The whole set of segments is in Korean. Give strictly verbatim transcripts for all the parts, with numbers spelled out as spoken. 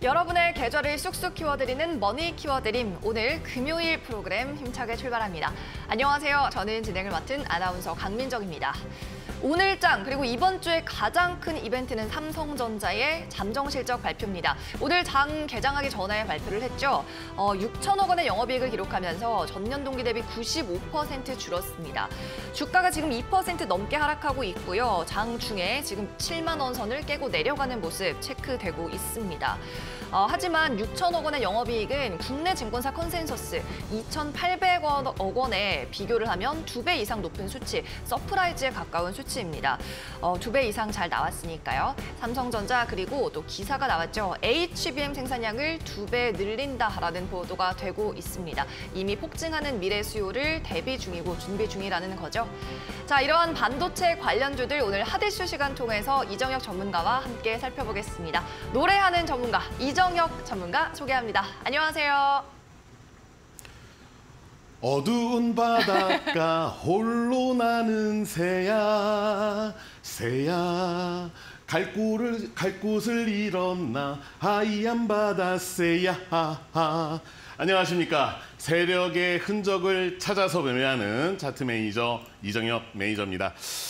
여러분의 계좌를 쑥쑥 키워드리는 머니 키워드림. 오늘 금요일 프로그램 힘차게 출발합니다. 안녕하세요. 저는 진행을 맡은 아나운서 강민정입니다. 오늘장 그리고 이번 주에 가장 큰 이벤트는 삼성전자의 잠정 실적 발표입니다. 오늘 장 개장하기 전에 발표를 했죠. 어, 육천억 원의 영업이익을 기록하면서 전년 동기 대비 구십오 퍼센트 줄었습니다. 주가가 지금 이 퍼센트 넘게 하락하고 있고요. 장 중에 지금 칠만 원 선을 깨고 내려가는 모습 체크되고 있습니다. 어, 하지만 육천억 원의 영업이익은 국내 증권사 컨센서스 이천팔백억 원에 비교를 하면 두 배 이상 높은 수치, 서프라이즈에 가까운 수치입니다. 어, 두 배 이상 잘 나왔으니까요. 삼성전자 그리고 또 기사가 나왔죠. 에이치비엠 생산량을 두 배 늘린다라는 보도가 되고 있습니다. 이미 폭증하는 미래 수요를 대비 중이고 준비 중이라는 거죠. 자, 이러한 반도체 관련주들 오늘 핫이슈 시간 통해서 이정혁 전문가와 함께 살펴보겠습니다. 노래하는 전문가 이정혁 전문가 소개합니다. 안녕하세요. 어두운 바닷가 홀로 나는 새야 새야 갈 곳을, 갈 곳을 잃었나 하얀 바다 새야 하하. 안녕하십니까. 세력의 흔적을 찾아서 매매하는 차트 매니저 이정혁 매니저입니다.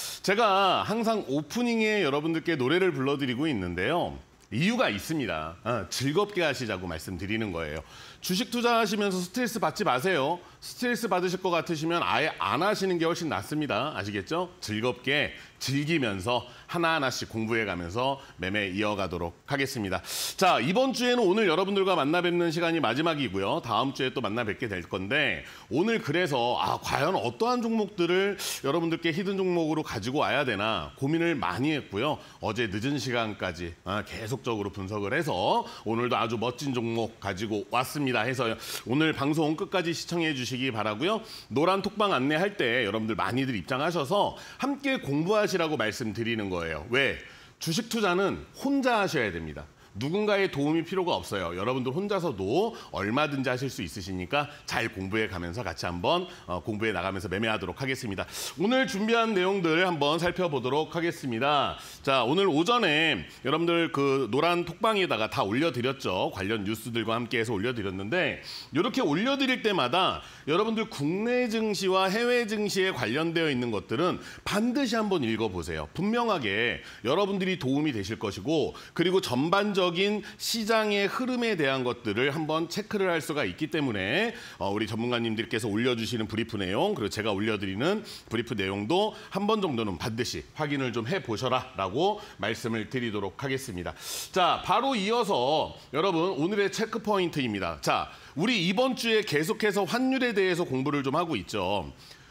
제가 항상 오프닝에 여러분들께 노래를 불러드리고 있는데요. 이유가 있습니다. 아, 즐겁게 하시자고 말씀드리는 거예요. 주식 투자하시면서 스트레스 받지 마세요. 스트레스 받으실 것 같으시면 아예 안 하시는 게 훨씬 낫습니다. 아시겠죠? 즐겁게 즐기면서 하나하나씩 공부해가면서 매매 이어가도록 하겠습니다. 자, 이번 주에는 오늘 여러분들과 만나 뵙는 시간이 마지막이고요. 다음 주에 또 만나 뵙게 될 건데 오늘 그래서 아, 과연 어떠한 종목들을 여러분들께 히든 종목으로 가지고 와야 되나 고민을 많이 했고요. 어제 늦은 시간까지 아, 계속적으로 분석을 해서 오늘도 아주 멋진 종목 가지고 왔습니다. 해서 오늘 방송 끝까지 시청해 주시기 바라고요. 노란 톡방 안내할 때 여러분들 많이들 입장하셔서 함께 공부하시라고 말씀드리는 거예요. 왜? 주식 투자는 혼자 하셔야 됩니다. 누군가의 도움이 필요가 없어요. 여러분들 혼자서도 얼마든지 하실 수 있으시니까 잘 공부해 가면서 같이 한번 어, 공부해 나가면서 매매하도록 하겠습니다. 오늘 준비한 내용들 한번 살펴보도록 하겠습니다. 자, 오늘 오전에 여러분들 그 노란 톡방에다가 다 올려드렸죠. 관련 뉴스들과 함께해서 올려드렸는데 이렇게 올려드릴 때마다 여러분들 국내 증시와 해외 증시에 관련되어 있는 것들은 반드시 한번 읽어보세요. 분명하게 여러분들이 도움이 되실 것이고 그리고 전반적 적인 시장의 흐름에 대한 것들을 한번 체크를 할 수가 있기 때문에 어, 우리 전문가님들께서 올려주시는 브리프 내용 그리고 제가 올려드리는 브리프 내용도 한 번 정도는 반드시 확인을 좀 해보셔라 라고 말씀을 드리도록 하겠습니다. 자, 바로 이어서 여러분 오늘의 체크 포인트입니다. 자, 우리 이번 주에 계속해서 환율에 대해서 공부를 좀 하고 있죠.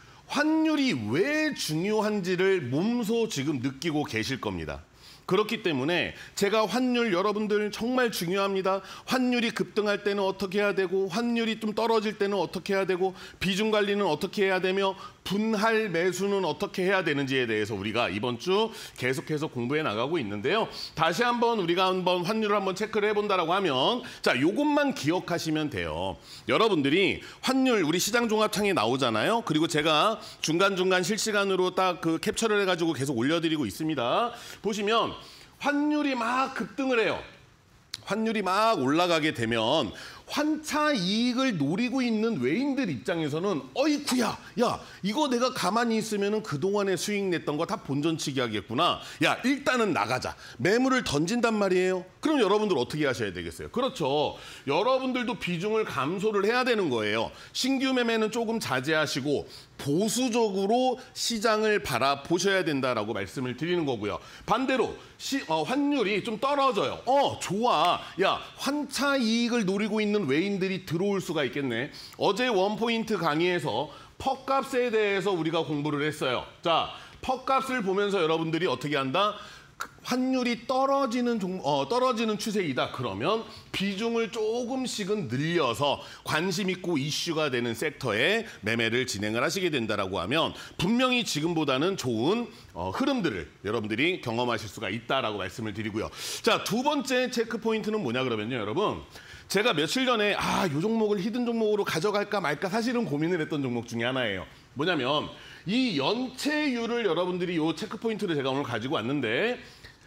환율이 왜 중요한지를 몸소 지금 느끼고 계실 겁니다. 그렇기 때문에 제가 환율 여러분들 정말 중요합니다. 환율이 급등할 때는 어떻게 해야 되고 환율이 좀 떨어질 때는 어떻게 해야 되고 비중 관리는 어떻게 해야 되며 분할 매수는 어떻게 해야 되는지에 대해서 우리가 이번 주 계속해서 공부해 나가고 있는데요. 다시 한번 우리가 한번 환율을 한번 체크를 해본다라고 하면 자, 요것만 기억하시면 돼요. 여러분들이 환율 우리 시장 종합창에 나오잖아요. 그리고 제가 중간중간 실시간으로 딱 그 캡처를 해가지고 계속 올려드리고 있습니다. 보시면 환율이 막 급등을 해요. 환율이 막 올라가게 되면 환차 이익을 노리고 있는 외인들 입장에서는 어이쿠야, 야 이거 내가 가만히 있으면 그동안에 수익 냈던 거 다 본전치기 하겠구나. 야 일단은 나가자. 매물을 던진단 말이에요. 그럼 여러분들 어떻게 하셔야 되겠어요? 그렇죠. 여러분들도 비중을 감소를 해야 되는 거예요. 신규 매매는 조금 자제하시고 보수적으로 시장을 바라보셔야 된다라고 말씀을 드리는 거고요. 반대로 시, 어, 환율이 좀 떨어져요. 어, 좋아. 야, 환차 이익을 노리고 있는 외인들이 들어올 수가 있겠네. 어제 원포인트 강의에서 퍽값에 대해서 우리가 공부를 했어요. 자, 퍽값을 보면서 여러분들이 어떻게 한다? 환율이 떨어지는 종, 어, 떨어지는 추세이다. 그러면 비중을 조금씩은 늘려서 관심 있고 이슈가 되는 섹터에 매매를 진행을 하시게 된다라고 하면 분명히 지금보다는 좋은 어, 흐름들을 여러분들이 경험하실 수가 있다라고 말씀을 드리고요. 자, 두 번째 체크 포인트는 뭐냐 그러면요, 여러분. 제가 며칠 전에 아, 요 종목을 히든 종목으로 가져갈까 말까 사실은 고민을 했던 종목 중에 하나예요. 뭐냐면 이 연체율을 여러분들이 요 체크 포인트를 제가 오늘 가지고 왔는데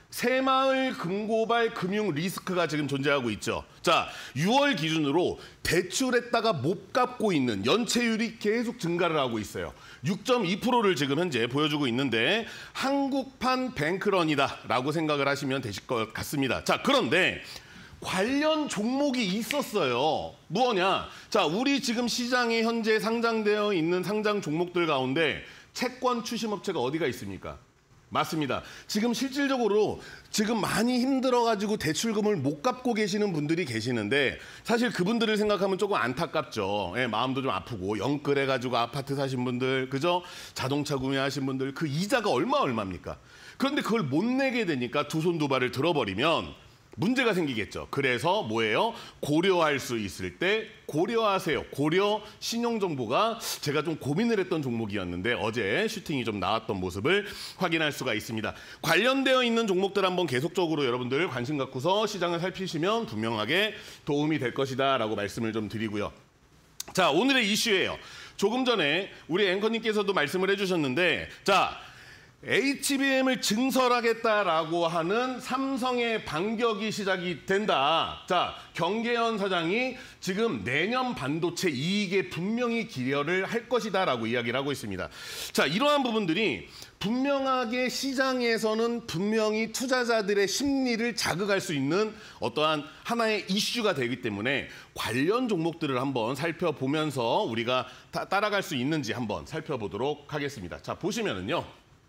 새마을 금고발 금융 리스크가 지금 존재하고 있죠. 자, 유월 기준으로 대출했다가 못 갚고 있는 연체율이 계속 증가를 하고 있어요. 육 점 이 퍼센트를 지금 현재 보여주고 있는데 한국판 뱅크런이다라고 생각을 하시면 되실 것 같습니다. 자, 그런데 관련 종목이 있었어요. 뭐냐? 자, 우리 지금 시장에 현재 상장되어 있는 상장 종목들 가운데 채권 추심업체가 어디가 있습니까? 맞습니다. 지금 실질적으로 지금 많이 힘들어가지고 대출금을 못 갚고 계시는 분들이 계시는데 사실 그분들을 생각하면 조금 안타깝죠. 예, 마음도 좀 아프고 영끌해가지고 아파트 사신 분들, 그죠? 자동차 구매하신 분들 그 이자가 얼마 얼마입니까? 그런데 그걸 못 내게 되니까 두 손 두 발을 들어버리면 문제가 생기겠죠. 그래서 뭐예요? 고려할 수 있을 때 고려하세요. 고려 신용정보가 제가 좀 고민을 했던 종목이었는데 어제 슈팅이 좀 나왔던 모습을 확인할 수가 있습니다. 관련되어 있는 종목들 한번 계속적으로 여러분들 관심 갖고서 시장을 살피시면 분명하게 도움이 될 것이다 라고 말씀을 좀 드리고요. 자, 오늘의 이슈예요. 조금 전에 우리 앵커님께서도 말씀을 해주셨는데 자, 에이치비엠을 증설하겠다라고 하는 삼성의 반격이 시작이 된다. 자, 경계현 사장이 지금 내년 반도체 이익에 분명히 기여를 할 것이다라고 이야기를 하고 있습니다. 자, 이러한 부분들이 분명하게 시장에서는 분명히 투자자들의 심리를 자극할 수 있는 어떠한 하나의 이슈가 되기 때문에 관련 종목들을 한번 살펴보면서 우리가 다 따라갈 수 있는지 한번 살펴보도록 하겠습니다. 자, 보시면은요.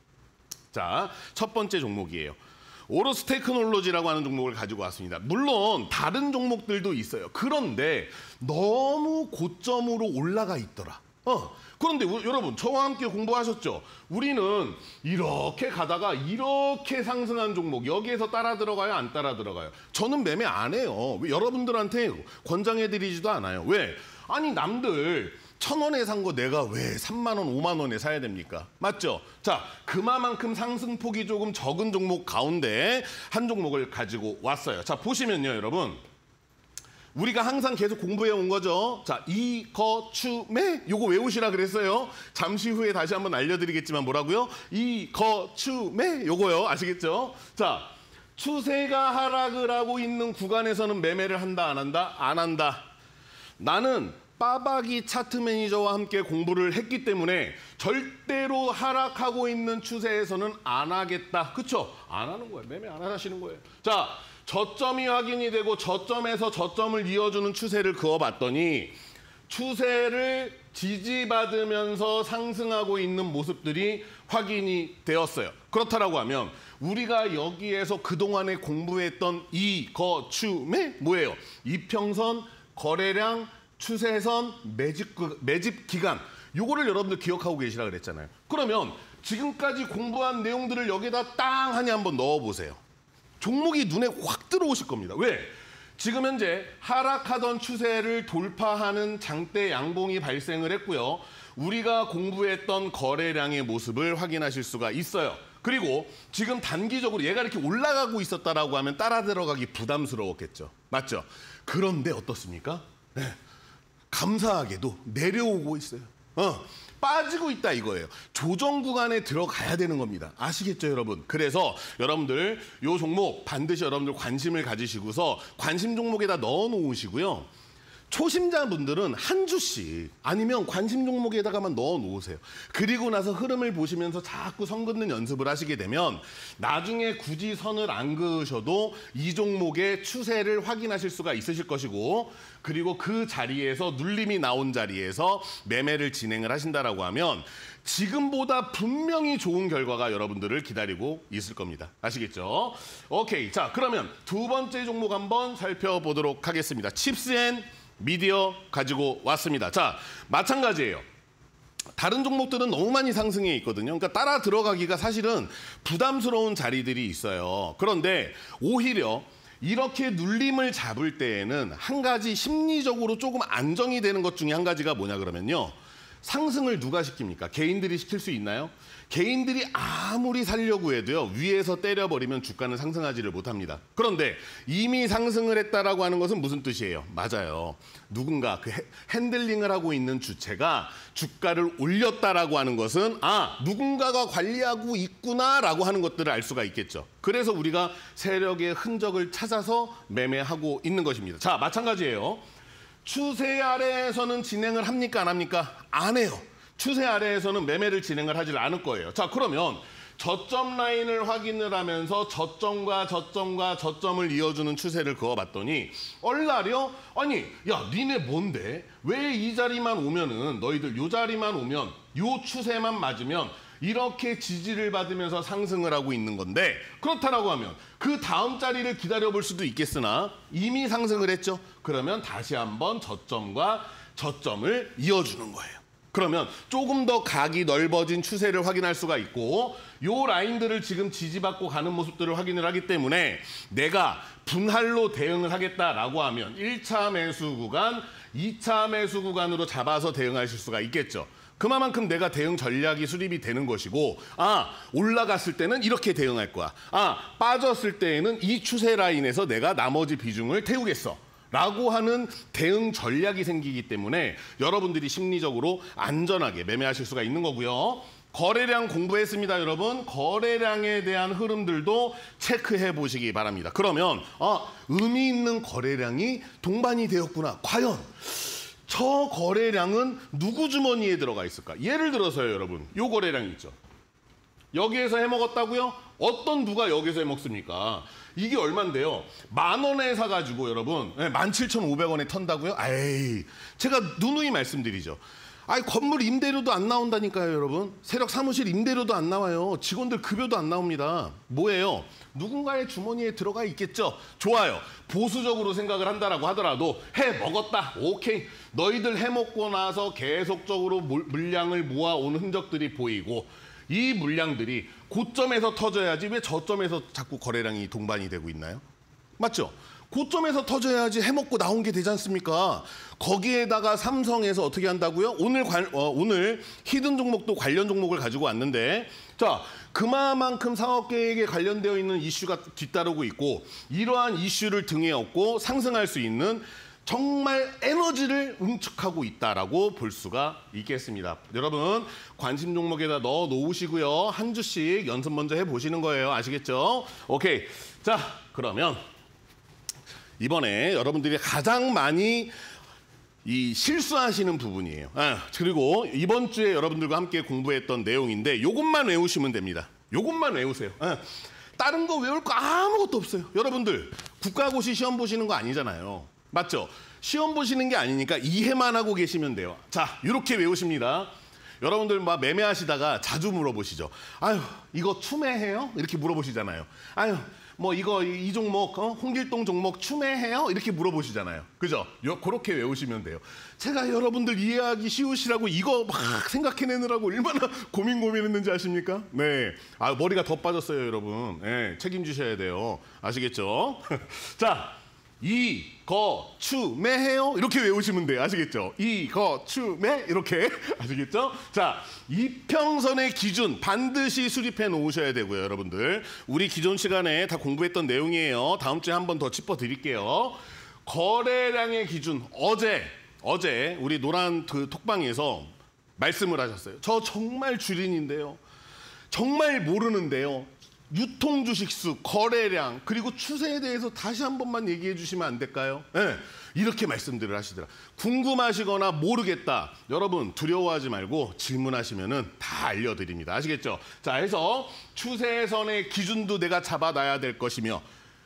자, 첫 번째 종목이에요. 오로스 테크놀로지라고 하는 종목을 가지고 왔습니다. 물론 다른 종목들도 있어요. 그런데 너무 고점으로 올라가 있더라. 어, 그런데 우, 여러분 저와 함께 공부하셨죠? 우리는 이렇게 가다가 이렇게 상승한 종목 여기에서 따라 들어가요? 안 따라 들어가요? 저는 매매 안 해요. 왜 여러분들한테 권장해드리지도 않아요. 왜? 아니 남들 천 원에 산 거 내가 왜 삼만 원, 오만 원에 사야 됩니까? 맞죠? 자, 그만큼 상승폭이 조금 적은 종목 가운데 한 종목을 가지고 왔어요. 자, 보시면요, 여러분. 우리가 항상 계속 공부해 온 거죠. 자, 이거추매 요거 외우시라 그랬어요. 잠시 후에 다시 한번 알려드리겠지만 뭐라고요? 이거추매 요거요. 아시겠죠? 자, 추세가 하락을 하고 있는 구간에서는 매매를 한다, 안 한다? 안 한다. 나는 빠박이 차트 매니저와 함께 공부를 했기 때문에 절대로 하락하고 있는 추세에서는 안 하겠다. 그쵸? 안 하는 거예요. 매매 안 하시는 거예요. 자, 저점이 확인이 되고 저점에서 저점을 이어주는 추세를 그어봤더니 추세를 지지받으면서 상승하고 있는 모습들이 확인이 되었어요. 그렇다라고 하면 우리가 여기에서 그동안에 공부했던 이, 거, 추, 매 뭐예요? 이평선, 거래량, 추세선, 매집, 매집 기간 요거를 여러분들 기억하고 계시라 그랬잖아요. 그러면 지금까지 공부한 내용들을 여기다 땅 하니 한번 넣어보세요. 종목이 눈에 확 들어오실 겁니다. 왜? 지금 현재 하락하던 추세를 돌파하는 장대 양봉이 발생을 했고요. 우리가 공부했던 거래량의 모습을 확인하실 수가 있어요. 그리고 지금 단기적으로 얘가 이렇게 올라가고 있었다라고 하면 따라 들어가기 부담스러웠겠죠. 맞죠? 그런데 어떻습니까? 네. 감사하게도 내려오고 있어요. 어, 빠지고 있다 이거예요. 조정 구간에 들어가야 되는 겁니다. 아시겠죠, 여러분? 그래서 여러분들 요 종목 반드시 여러분들 관심을 가지시고서 관심 종목에다 넣어 놓으시고요. 초심자분들은 한 주씩 아니면 관심 종목에다가만 넣어 놓으세요. 그리고 나서 흐름을 보시면서 자꾸 선 긋는 연습을 하시게 되면 나중에 굳이 선을 안 그으셔도 이 종목의 추세를 확인하실 수가 있으실 것이고, 그리고 그 자리에서 눌림이 나온 자리에서 매매를 진행을 하신다라고 하면 지금보다 분명히 좋은 결과가 여러분들을 기다리고 있을 겁니다. 아시겠죠? 오케이. 자, 그러면 두 번째 종목 한번 살펴보도록 하겠습니다. 칩스 앤 미디어 가지고 왔습니다. 자, 마찬가지예요. 다른 종목들은 너무 많이 상승해 있거든요. 그러니까 따라 들어가기가 사실은 부담스러운 자리들이 있어요. 그런데 오히려 이렇게 눌림을 잡을 때에는 한 가지 심리적으로 조금 안정이 되는 것 중에 한 가지가 뭐냐 그러면요. 상승을 누가 시킵니까? 개인들이 시킬 수 있나요? 개인들이 아무리 살려고 해도요, 위에서 때려버리면 주가는 상승하지를 못합니다. 그런데 이미 상승을 했다라고 하는 것은 무슨 뜻이에요? 맞아요. 누군가 그 핸들링을 하고 있는 주체가 주가를 올렸다라고 하는 것은 아, 누군가가 관리하고 있구나라고 하는 것들을 알 수가 있겠죠. 그래서 우리가 세력의 흔적을 찾아서 매매하고 있는 것입니다. 자, 마찬가지예요. 추세 아래에서는 진행을 합니까? 안 합니까? 안 해요. 추세 아래에서는 매매를 진행을 하질 않을 거예요. 자, 그러면 저점 라인을 확인을 하면서 저점과 저점과 저점을 이어주는 추세를 그어봤더니 얼라려? 아니, 야, 니네 뭔데? 왜 이 자리만 오면은 너희들 요 자리만 오면 요 추세만 맞으면 이렇게 지지를 받으면서 상승을 하고 있는 건데 그렇다라고 하면 그 다음 자리를 기다려볼 수도 있겠으나 이미 상승을 했죠. 그러면 다시 한번 저점과 저점을 이어주는 거예요. 그러면 조금 더 각이 넓어진 추세를 확인할 수가 있고 요 라인들을 지금 지지받고 가는 모습들을 확인을 하기 때문에 내가 분할로 대응을 하겠다라고 하면 일 차 매수 구간, 이 차 매수 구간으로 잡아서 대응하실 수가 있겠죠. 그만큼 내가 대응 전략이 수립이 되는 것이고 아, 올라갔을 때는 이렇게 대응할 거야. 아, 빠졌을 때에는 이 추세 라인에서 내가 나머지 비중을 태우겠어. 라고 하는 대응 전략이 생기기 때문에 여러분들이 심리적으로 안전하게 매매하실 수가 있는 거고요. 거래량 공부했습니다, 여러분. 거래량에 대한 흐름들도 체크해 보시기 바랍니다. 그러면 아, 의미 있는 거래량이 동반이 되었구나. 과연 저 거래량은 누구 주머니에 들어가 있을까? 예를 들어서요, 여러분. 요 거래량 있죠. 여기에서 해먹었다고요? 어떤 누가 여기서 해먹습니까? 이게 얼만데요? 만 원에 사가지고 여러분 만 칠천오백 원에 턴다고요? 에이, 제가 누누이 말씀드리죠. 아니, 건물 임대료도 안 나온다니까요, 여러분. 세력 사무실 임대료도 안 나와요. 직원들 급여도 안 나옵니다. 뭐예요? 누군가의 주머니에 들어가 있겠죠. 좋아요. 보수적으로 생각을 한다라고 하더라도 해 먹었다. 오케이. 너희들 해 먹고 나서 계속적으로 물량을 모아온 흔적들이 보이고 이 물량들이 고점에서 터져야지 왜 저점에서 자꾸 거래량이 동반이 되고 있나요? 맞죠? 고점에서 터져야지 해먹고 나온 게 되지 않습니까? 거기에다가 삼성에서 어떻게 한다고요? 오늘 관, 어, 오늘 히든 종목도 관련 종목을 가지고 왔는데 자, 그만큼 사업계획에 관련되어 있는 이슈가 뒤따르고 있고 이러한 이슈를 등에 업고 상승할 수 있는 정말 에너지를 응축하고 있다라고 볼 수가 있겠습니다. 여러분 관심 종목에다 넣어 놓으시고요. 한 주씩 연습 먼저 해보시는 거예요. 아시겠죠? 오케이. 자, 그러면 이번에 여러분들이 가장 많이 이 실수하시는 부분이에요. 아, 그리고 이번 주에 여러분들과 함께 공부했던 내용인데 이것만 외우시면 됩니다. 이것만 외우세요. 아, 다른 거 외울 거 아무것도 없어요. 여러분들 국가고시 시험 보시는 거 아니잖아요. 맞죠? 시험 보시는 게 아니니까 이해만 하고 계시면 돼요. 자, 이렇게 외우십니다. 여러분들 막 매매하시다가 자주 물어보시죠. 아유, 이거 추매해요? 이렇게 물어보시잖아요. 아유, 뭐 이거 이 종목, 어? 홍길동 종목 추매해요? 이렇게 물어보시잖아요. 그죠? 요, 그렇게 외우시면 돼요. 제가 여러분들 이해하기 쉬우시라고 이거 막 생각해내느라고 얼마나 고민 고민했는지 아십니까? 네, 아, 머리가 더 빠졌어요, 여러분. 네, 책임지셔야 돼요. 아시겠죠? 자. 이, 거, 추, 매해요? 이렇게 외우시면 돼요. 아시겠죠? 이, 거, 추, 매? 이렇게. 아시겠죠? 자, 이평선의 기준 반드시 수립해 놓으셔야 되고요, 여러분들. 우리 기존 시간에 다 공부했던 내용이에요. 다음 주에 한 번 더 짚어드릴게요. 거래량의 기준. 어제, 어제 우리 노란 그 톡방에서 말씀을 하셨어요. 저 정말 주린인데요. 정말 모르는데요. 유통 주식수, 거래량, 그리고 추세에 대해서 다시 한 번만 얘기해 주시면 안 될까요? 네, 이렇게 말씀들을 하시더라. 궁금하시거나 모르겠다. 여러분 두려워하지 말고 질문하시면은 다 알려드립니다. 아시겠죠? 자, 해서 추세선의 기준도 내가 잡아놔야 될 것이며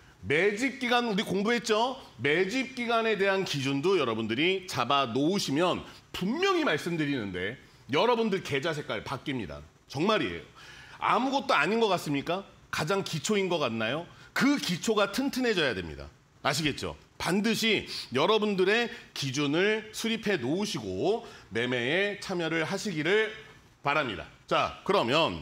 매집 기간 우리 공부했죠? 매집 기간에 대한 기준도 여러분들이 잡아 놓으시면 분명히 말씀드리는데 여러분들 계좌 색깔 바뀝니다. 정말이에요. 아무것도 아닌 것 같습니까? 가장 기초인 것 같나요? 그 기초가 튼튼해져야 됩니다. 아시겠죠? 반드시 여러분들의 기준을 수립해 놓으시고 매매에 참여를 하시기를 바랍니다. 자, 그러면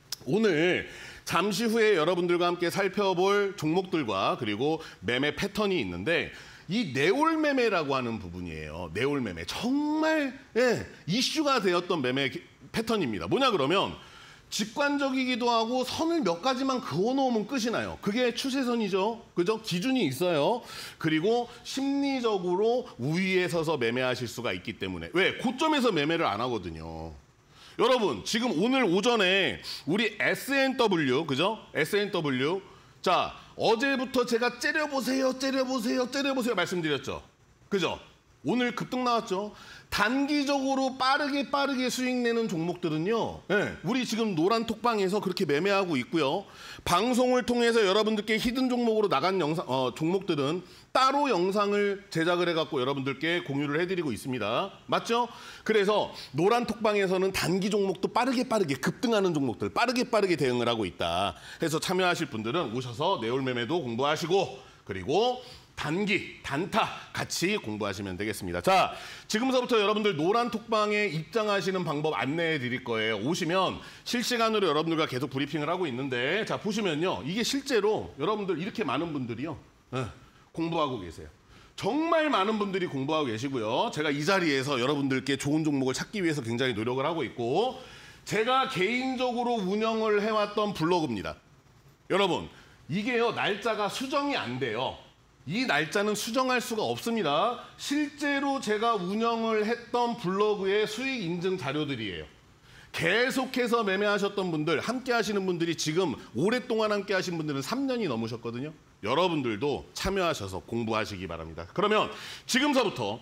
오늘 잠시 후에 여러분들과 함께 살펴볼 종목들과 그리고 매매 패턴이 있는데 이 내올매매라고 하는 부분이에요. 내올매매. 정말 예, 이슈가 되었던 매매 패턴입니다. 뭐냐 그러면 직관적이기도 하고 선을 몇 가지만 그어놓으면 끝이 나요. 그게 추세선이죠. 그죠? 기준이 있어요. 그리고 심리적으로 우위에 서서 매매하실 수가 있기 때문에. 왜? 고점에서 매매를 안 하거든요. 여러분 지금 오늘 오전에 우리 에스 앤 더블유, 그죠? 에스 앤 더블유. 자, 어제부터 제가 째려보세요, 째려보세요, 째려보세요 말씀드렸죠. 그죠? 오늘 급등 나왔죠. 단기적으로 빠르게 빠르게 수익 내는 종목들은요. 네, 우리 지금 노란 톡방에서 그렇게 매매하고 있고요. 방송을 통해서 여러분들께 히든 종목으로 나간 영상, 어, 종목들은 따로 영상을 제작을 해갖고 여러분들께 공유를 해드리고 있습니다. 맞죠? 그래서 노란 톡방에서는 단기 종목도 빠르게 빠르게 급등하는 종목들 빠르게 빠르게 대응을 하고 있다. 해서 참여하실 분들은 오셔서 내올매매도 공부하시고 그리고 단기, 단타 같이 공부하시면 되겠습니다. 자, 지금서부터 여러분들 노란 톡방에 입장하시는 방법 안내해 드릴 거예요. 오시면 실시간으로 여러분들과 계속 브리핑을 하고 있는데 자, 보시면요. 이게 실제로 여러분들 이렇게 많은 분들이요. 네, 공부하고 계세요. 정말 많은 분들이 공부하고 계시고요. 제가 이 자리에서 여러분들께 좋은 종목을 찾기 위해서 굉장히 노력을 하고 있고 제가 개인적으로 운영을 해왔던 블로그입니다. 여러분, 이게요. 날짜가 수정이 안 돼요. 이 날짜는 수정할 수가 없습니다. 실제로 제가 운영을 했던 블로그의 수익 인증 자료들이에요. 계속해서 매매하셨던 분들, 함께 하시는 분들이 지금 오랫동안 함께 하신 분들은 삼 년이 넘으셨거든요. 여러분들도 참여하셔서 공부하시기 바랍니다. 그러면 지금서부터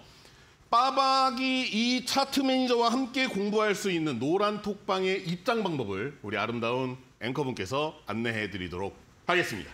빠박이 이 차트 매니저와 함께 공부할 수 있는 노란 톡방의 입장 방법을 우리 아름다운 앵커분께서 안내해 드리도록 하겠습니다.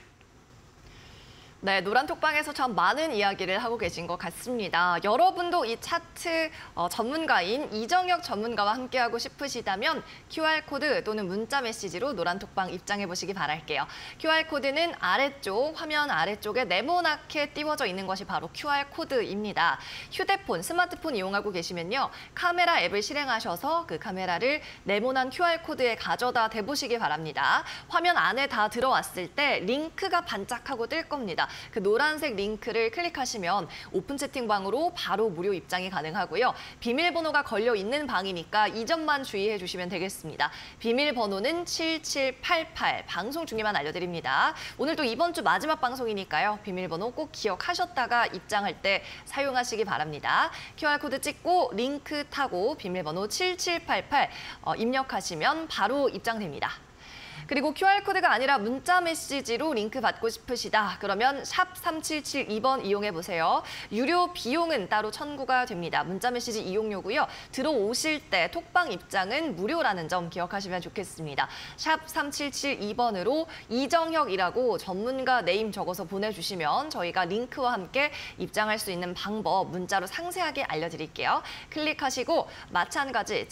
네, 노란 톡방에서 참 많은 이야기를 하고 계신 것 같습니다. 여러분도 이 차트 어, 전문가인 이정혁 전문가와 함께하고 싶으시다면 큐알코드 또는 문자 메시지로 노란 톡방 입장해 보시기 바랄게요. 큐알코드는 아래쪽, 화면 아래쪽에 네모나게 띄워져 있는 것이 바로 큐알코드입니다. 휴대폰, 스마트폰 이용하고 계시면요. 카메라 앱을 실행하셔서 그 카메라를 네모난 큐알코드에 가져다 대보시기 바랍니다. 화면 안에 다 들어왔을 때 링크가 반짝하고 뜰 겁니다. 그 노란색 링크를 클릭하시면 오픈 채팅방으로 바로 무료 입장이 가능하고요. 비밀번호가 걸려 있는 방이니까 이 점만 주의해 주시면 되겠습니다. 비밀번호는 칠칠팔팔, 방송 중에만 알려드립니다. 오늘 또 이번 주 마지막 방송이니까요. 비밀번호 꼭 기억하셨다가 입장할 때 사용하시기 바랍니다. 큐알코드 찍고 링크 타고 비밀번호 칠칠팔팔 어, 입력하시면 바로 입장됩니다. 그리고 큐알코드가 아니라 문자 메시지로 링크 받고 싶으시다. 그러면 샵 삼칠칠이 번 이용해보세요. 유료 비용은 따로 청구가 됩니다. 문자 메시지 이용료고요. 들어오실 때 톡방 입장은 무료라는 점 기억하시면 좋겠습니다. 샵 삼칠칠이 번으로 이정혁이라고 전문가 네임 적어서 보내주시면 저희가 링크와 함께 입장할 수 있는 방법 문자로 상세하게 알려드릴게요. 클릭하시고 마찬가지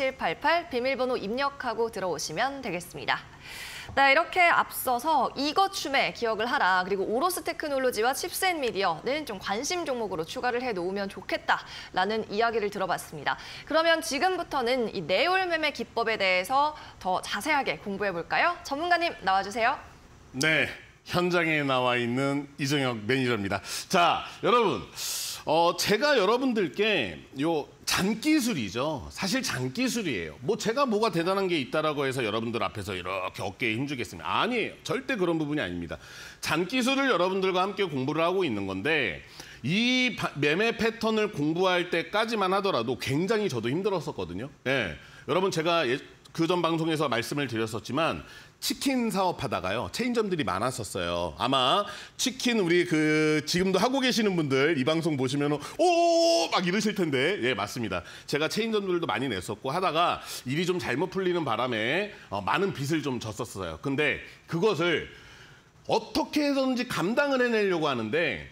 칠칠팔팔 비밀번호 입력하고 들어오시면 되겠습니다. 네, 이렇게 앞서서 이거춤에 기억을 하라. 그리고 오로스 테크놀로지와 칩스앤미디어는 좀 관심 종목으로 추가를 해놓으면 좋겠다라는 이야기를 들어봤습니다. 그러면 지금부터는 이 내올매매 기법에 대해서 더 자세하게 공부해볼까요? 전문가님 나와주세요. 네, 현장에 나와 있는 이정혁 매니저입니다. 자, 여러분. 어, 제가 여러분들께 요 잔기술이죠. 사실 잔기술이에요. 뭐 제가 뭐가 대단한 게 있다라고 해서 여러분들 앞에서 이렇게 어깨에 힘주겠습니다. 아니에요. 절대 그런 부분이 아닙니다. 잔기술을 여러분들과 함께 공부를 하고 있는 건데 이 매매 패턴을 공부할 때까지만 하더라도 굉장히 저도 힘들었었거든요. 예. 여러분 제가 예, 그전 방송에서 말씀을 드렸었지만 치킨 사업하다가요. 체인점들이 많았었어요. 아마 치킨 우리 그 지금도 하고 계시는 분들 이 방송 보시면 오 막 이러실 텐데 예 맞습니다. 제가 체인점들도 많이 냈었고 하다가 일이 좀 잘못 풀리는 바람에 어, 많은 빚을 좀 졌었어요. 근데 그것을 어떻게 해서든지 감당을 해내려고 하는데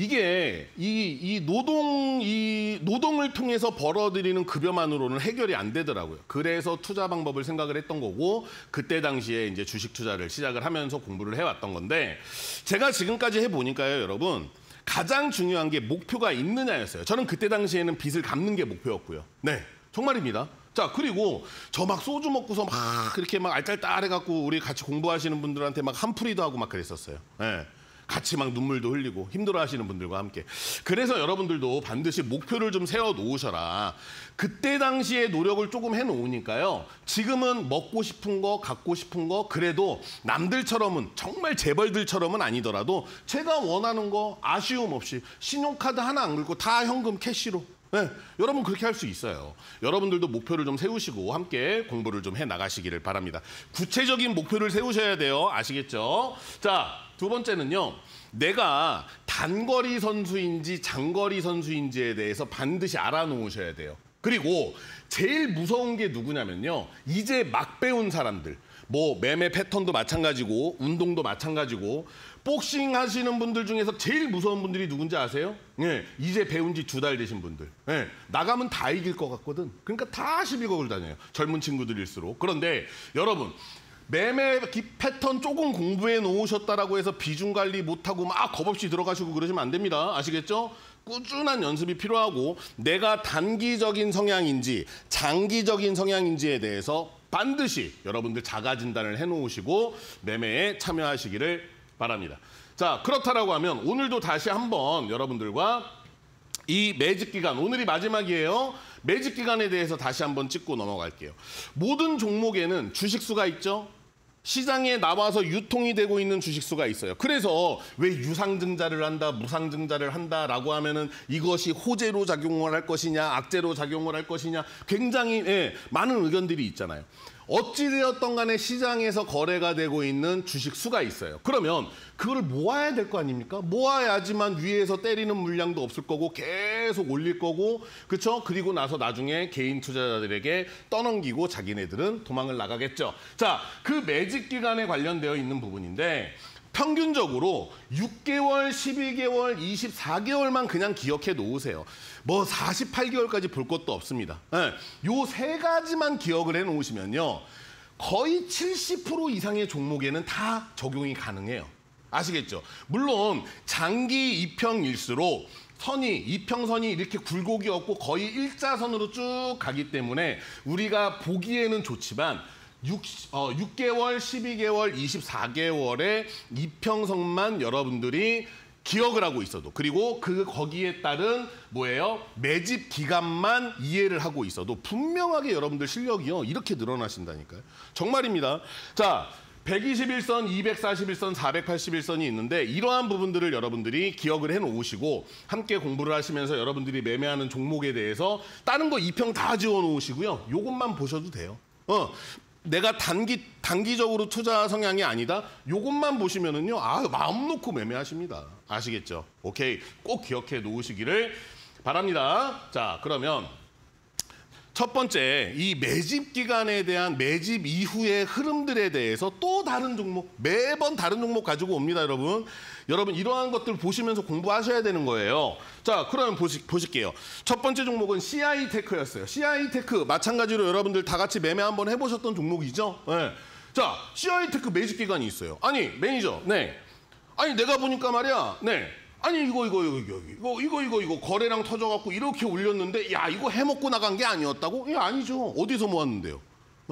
이게 이, 이 노동 이 노동을 통해서 벌어들이는 급여만으로는 해결이 안 되더라고요. 그래서 투자 방법을 생각을 했던 거고 그때 당시에 이제 주식 투자를 시작을 하면서 공부를 해왔던 건데 제가 지금까지 해보니까요, 여러분 가장 중요한 게 목표가 있느냐였어요. 저는 그때 당시에는 빚을 갚는 게 목표였고요. 네, 정말입니다. 자, 그리고 저 막 소주 먹고서 막 그렇게 막 알딸딸해갖고 우리 같이 공부하시는 분들한테 막 한풀이도 하고 막 그랬었어요. 네. 같이 막 눈물도 흘리고 힘들어하시는 분들과 함께. 그래서 여러분들도 반드시 목표를 좀 세워놓으셔라. 그때 당시에 노력을 조금 해놓으니까요. 지금은 먹고 싶은 거, 갖고 싶은 거 그래도 남들처럼은 정말 재벌들처럼은 아니더라도 제가 원하는 거 아쉬움 없이 신용카드 하나 안 긁고 다 현금 캐시로. 네, 여러분 그렇게 할 수 있어요. 여러분들도 목표를 좀 세우시고 함께 공부를 좀 해나가시기를 바랍니다. 구체적인 목표를 세우셔야 돼요. 아시겠죠? 자, 두 번째는요. 내가 단거리 선수인지 장거리 선수인지에 대해서 반드시 알아놓으셔야 돼요. 그리고 제일 무서운 게 누구냐면요. 이제 막 배운 사람들. 뭐 매매 패턴도 마찬가지고 운동도 마찬가지고 복싱 하시는 분들 중에서 제일 무서운 분들이 누군지 아세요? 예, 이제 배운 지 두 달 되신 분들. 예, 나가면 다 이길 것 같거든. 그러니까 다 시비 걸고 다녀요. 젊은 친구들일수록. 그런데 여러분 매매 패턴 조금 공부해 놓으셨다라고 해서 비중 관리 못하고 막 겁없이 들어가시고 그러시면 안 됩니다. 아시겠죠? 꾸준한 연습이 필요하고 내가 단기적인 성향인지 장기적인 성향인지에 대해서 반드시 여러분들 자가 진단을 해놓으시고 매매에 참여하시기를 바랍니다. 자, 그렇다라고 하면 오늘도 다시 한번 여러분들과 이 매집 기간, 오늘이 마지막이에요. 매집 기간에 대해서 다시 한번 짚고 넘어갈게요. 모든 종목에는 주식수가 있죠. 시장에 나와서 유통이 되고 있는 주식수가 있어요. 그래서 왜 유상증자를 한다, 무상증자를 한다라고 하면은 이것이 호재로 작용을 할 것이냐, 악재로 작용을 할 것이냐 굉장히 예, 많은 의견들이 있잖아요. 어찌되었던 간에 시장에서 거래가 되고 있는 주식수가 있어요. 그러면 그걸 모아야 될 거 아닙니까? 모아야지만 위에서 때리는 물량도 없을 거고 계속 올릴 거고 그렇죠? 그리고 나서 나중에 개인 투자자들에게 떠넘기고 자기네들은 도망을 나가겠죠. 자, 그 매집 기간에 관련되어 있는 부분인데 평균적으로 육 개월, 십이 개월, 이십사 개월만 그냥 기억해 놓으세요. 뭐 사십팔 개월까지 볼 것도 없습니다. 네, 요 세 가지만 기억을 해 놓으시면요. 거의 칠십 퍼센트 이상의 종목에는 다 적용이 가능해요. 아시겠죠? 물론 장기 이평일수록 선이, 이평선이 이렇게 굴곡이 없고 거의 일자선으로 쭉 가기 때문에 우리가 보기에는 좋지만 육, 어, 육 개월, 십이 개월, 이십사 개월의 이평선만 여러분들이 기억을 하고 있어도 그리고 그 거기에 따른 뭐예요? 매집 기간만 이해를 하고 있어도 분명하게 여러분들 실력이요. 이렇게 늘어나신다니까요. 정말입니다. 자, 백이십일 선, 이백사십일 선, 사백팔십일 선이 있는데 이러한 부분들을 여러분들이 기억을 해놓으시고 함께 공부를 하시면서 여러분들이 매매하는 종목에 대해서 다른 거 이평 다 지워놓으시고요. 요것만 보셔도 돼요. 어. 내가 단기, 단기적으로 투자 성향이 아니다? 요것만 보시면은요, 아, 마음 놓고 매매하십니다. 아시겠죠? 오케이. 꼭 기억해 놓으시기를 바랍니다. 자, 그러면 첫 번째, 이 매집 기간에 대한 매집 이후의 흐름들에 대해서 또 다른 종목, 매번 다른 종목 가지고 옵니다, 여러분. 여러분, 이러한 것들 보시면서 공부하셔야 되는 거예요. 자, 그러면 보시, 보실게요. 첫 번째 종목은 씨아이테크였어요. 씨아이테크, 마찬가지로 여러분들 다 같이 매매 한번 해보셨던 종목이죠? 네. 자, 씨아이테크 매집 기간이 있어요. 아니, 매니저, 네. 아니, 내가 보니까 말이야, 네. 아니 이거 이거 이거 이거 이거 이거 이거 이거 거래량 터져갖고 이렇게 올렸는데 야 이거 해먹고 나간 게 아니었다고? 예 아니죠. 어디서 모았는데요? 어?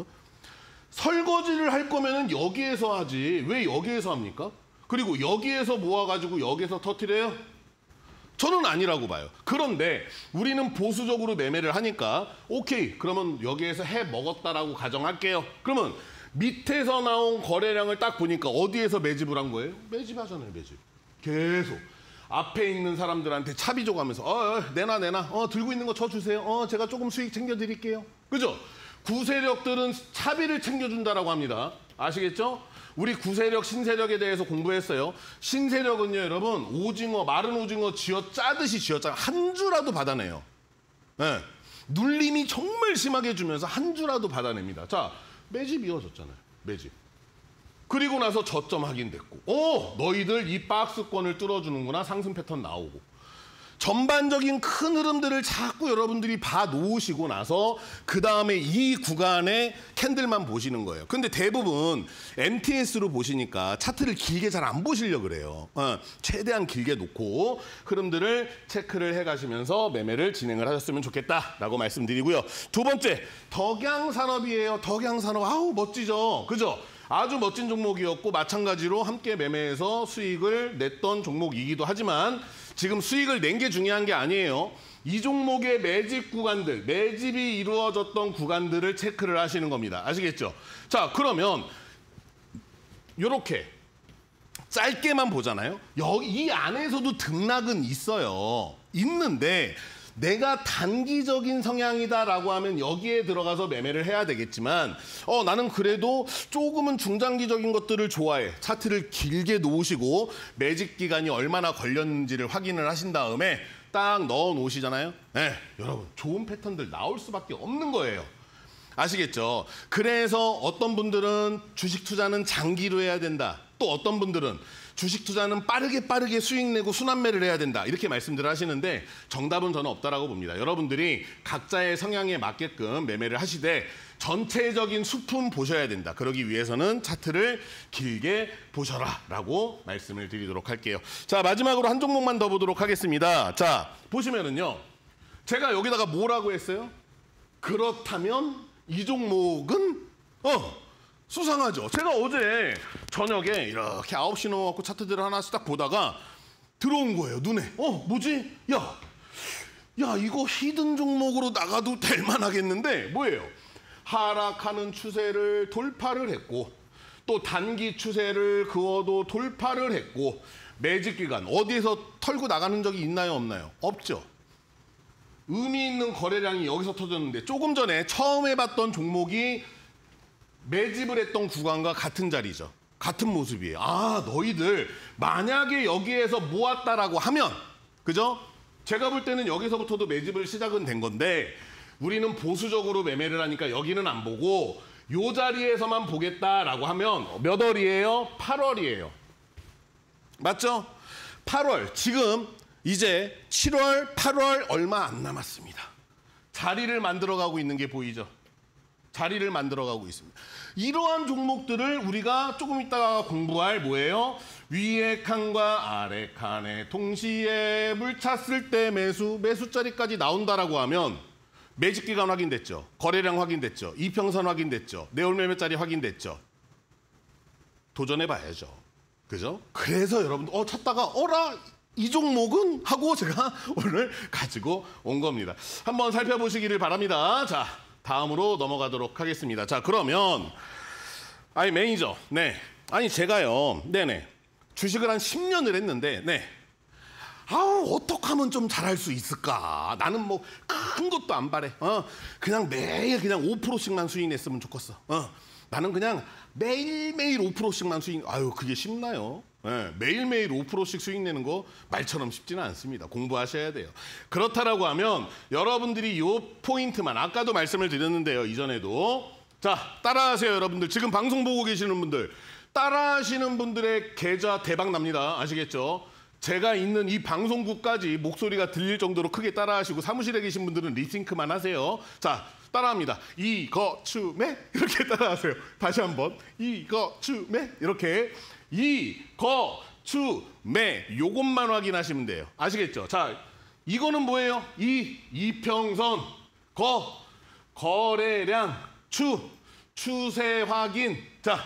설거지를 할 거면은 여기에서 하지 왜 여기에서 합니까? 그리고 여기에서 모아가지고 여기에서 터뜨려요? 저는 아니라고 봐요. 그런데 우리는 보수적으로 매매를 하니까 오케이 그러면 여기에서 해 먹었다라고 가정할게요. 그러면 밑에서 나온 거래량을 딱 보니까 어디에서 매집을 한 거예요? 매집하잖아요, 매집. 계속. 앞에 있는 사람들한테 차비 줘가면서 어, 어 내놔 내놔 어 들고 있는 거 저 주세요. 어 제가 조금 수익 챙겨드릴게요. 그죠? 구세력들은 차비를 챙겨준다라고 합니다. 아시겠죠? 우리 구세력, 신세력에 대해서 공부했어요. 신세력은요, 여러분 오징어, 마른 오징어 쥐어 짜듯이 쥐어 짜 한 주라도 받아내요. 네. 눌림이 정말 심하게 주면서 한 주라도 받아냅니다. 자, 매집 이어졌잖아요. 매집. 그리고 나서 저점 확인됐고 오 너희들 이 박스권을 뚫어주는구나. 상승 패턴 나오고 전반적인 큰 흐름들을 자꾸 여러분들이 봐 놓으시고 나서 그 다음에 이 구간의 캔들만 보시는 거예요. 근데 대부분 엠티에스로 보시니까 차트를 길게 잘 안 보시려고 그래요. 어, 최대한 길게 놓고 흐름들을 체크를 해가시면서 매매를 진행을 하셨으면 좋겠다라고 말씀드리고요. 두 번째, 덕양산업이에요. 덕양산업. 아우 멋지죠. 그죠? 아주 멋진 종목이었고 마찬가지로 함께 매매해서 수익을 냈던 종목이기도 하지만 지금 수익을 낸 게 중요한 게 아니에요. 이 종목의 매집 구간들, 매집이 이루어졌던 구간들을 체크를 하시는 겁니다. 아시겠죠? 자, 그러면 이렇게 짧게만 보잖아요. 여기 이 안에서도 등락은 있어요. 있는데 내가 단기적인 성향이다라고 하면 여기에 들어가서 매매를 해야 되겠지만 어 나는 그래도 조금은 중장기적인 것들을 좋아해. 차트를 길게 놓으시고 매집 기간이 얼마나 걸렸는지를 확인을 하신 다음에 딱 넣어 놓으시잖아요. 네, 여러분 좋은 패턴들 나올 수밖에 없는 거예요. 아시겠죠? 그래서 어떤 분들은 주식 투자는 장기로 해야 된다. 또 어떤 분들은 주식 투자는 빠르게 빠르게 수익 내고 순환매를 해야 된다. 이렇게 말씀들을 하시는데 정답은 저는 없다라고 봅니다. 여러분들이 각자의 성향에 맞게끔 매매를 하시되 전체적인 수품 보셔야 된다. 그러기 위해서는 차트를 길게 보셔라 라고 말씀을 드리도록 할게요. 자, 마지막으로 한 종목만 더 보도록 하겠습니다. 자, 보시면은요. 제가 여기다가 뭐라고 했어요? 그렇다면 이 종목은 어 수상하죠. 제가 어제 저녁에 이렇게 아홉 시 넘어갖고 차트들을 하나씩 딱 보다가 들어온 거예요, 눈에. 어, 뭐지? 야, 야 이거 히든 종목으로 나가도 될 만하겠는데 뭐예요? 하락하는 추세를 돌파를 했고 또 단기 추세를 그어도 돌파를 했고 매집 기간 어디에서 털고 나가는 적이 있나요, 없나요? 없죠. 의미 있는 거래량이 여기서 터졌는데 조금 전에 처음 해봤던 종목이 매집을 했던 구간과 같은 자리죠. 같은 모습이에요. 아, 너희들 만약에 여기에서 모았다라고 하면 그죠? 제가 볼 때는 여기서부터도 매집을 시작은 된 건데 우리는 보수적으로 매매를 하니까 여기는 안 보고 요 자리에서만 보겠다라고 하면 몇 월이에요? 팔월이에요. 맞죠? 팔월. 지금 이제 칠월, 팔월 얼마 안 남았습니다. 자리를 만들어가고 있는 게 보이죠? 자리를 만들어가고 있습니다. 이러한 종목들을 우리가 조금 이따가 공부할 뭐예요? 위에 칸과 아래 칸에 동시에 물 찼을 때 매수, 매수 자리까지 나온다라고 하면 매집 기간 확인됐죠. 거래량 확인됐죠. 이평선 확인됐죠. 내올 매매자리 확인됐죠. 도전해봐야죠. 그죠? 그래서 여러분들 어 찾다가 어라? 이 종목은? 하고 제가 오늘 가지고 온 겁니다. 한번 살펴보시기를 바랍니다. 자. 다음으로 넘어가도록 하겠습니다. 자, 그러면 아니 매니저, 네, 아니 제가요, 네네 주식을 한 십 년을 했는데, 네, 아우 어떻게 하면 좀 잘할 수 있을까? 나는 뭐 큰 것도 안 바래. 어, 그냥 매일 그냥 오 퍼센트씩만 수익 냈으면 좋겠어. 어, 나는 그냥 매일 매일 오 퍼센트씩만 수익. 아유 그게 쉽나요? 네, 매일매일 오 퍼센트씩 수익 내는 거 말처럼 쉽지는 않습니다. 공부하셔야 돼요. 그렇다라고 하면 여러분들이 요 포인트만 아까도 말씀을 드렸는데요. 이전에도 자 따라하세요. 여러분들 지금 방송 보고 계시는 분들 따라하시는 분들의 계좌 대박 납니다. 아시겠죠? 제가 있는 이 방송국까지 목소리가 들릴 정도로 크게 따라하시고 사무실에 계신 분들은 리싱크만 하세요. 자 따라합니다. 이거 추매 이렇게 따라하세요. 다시 한번 이거 추매 이렇게 이거 추매 요것만 확인하시면 돼요. 아시겠죠? 자 이거는 뭐예요? 이 이평선 거 거래량 추 추세 확인 자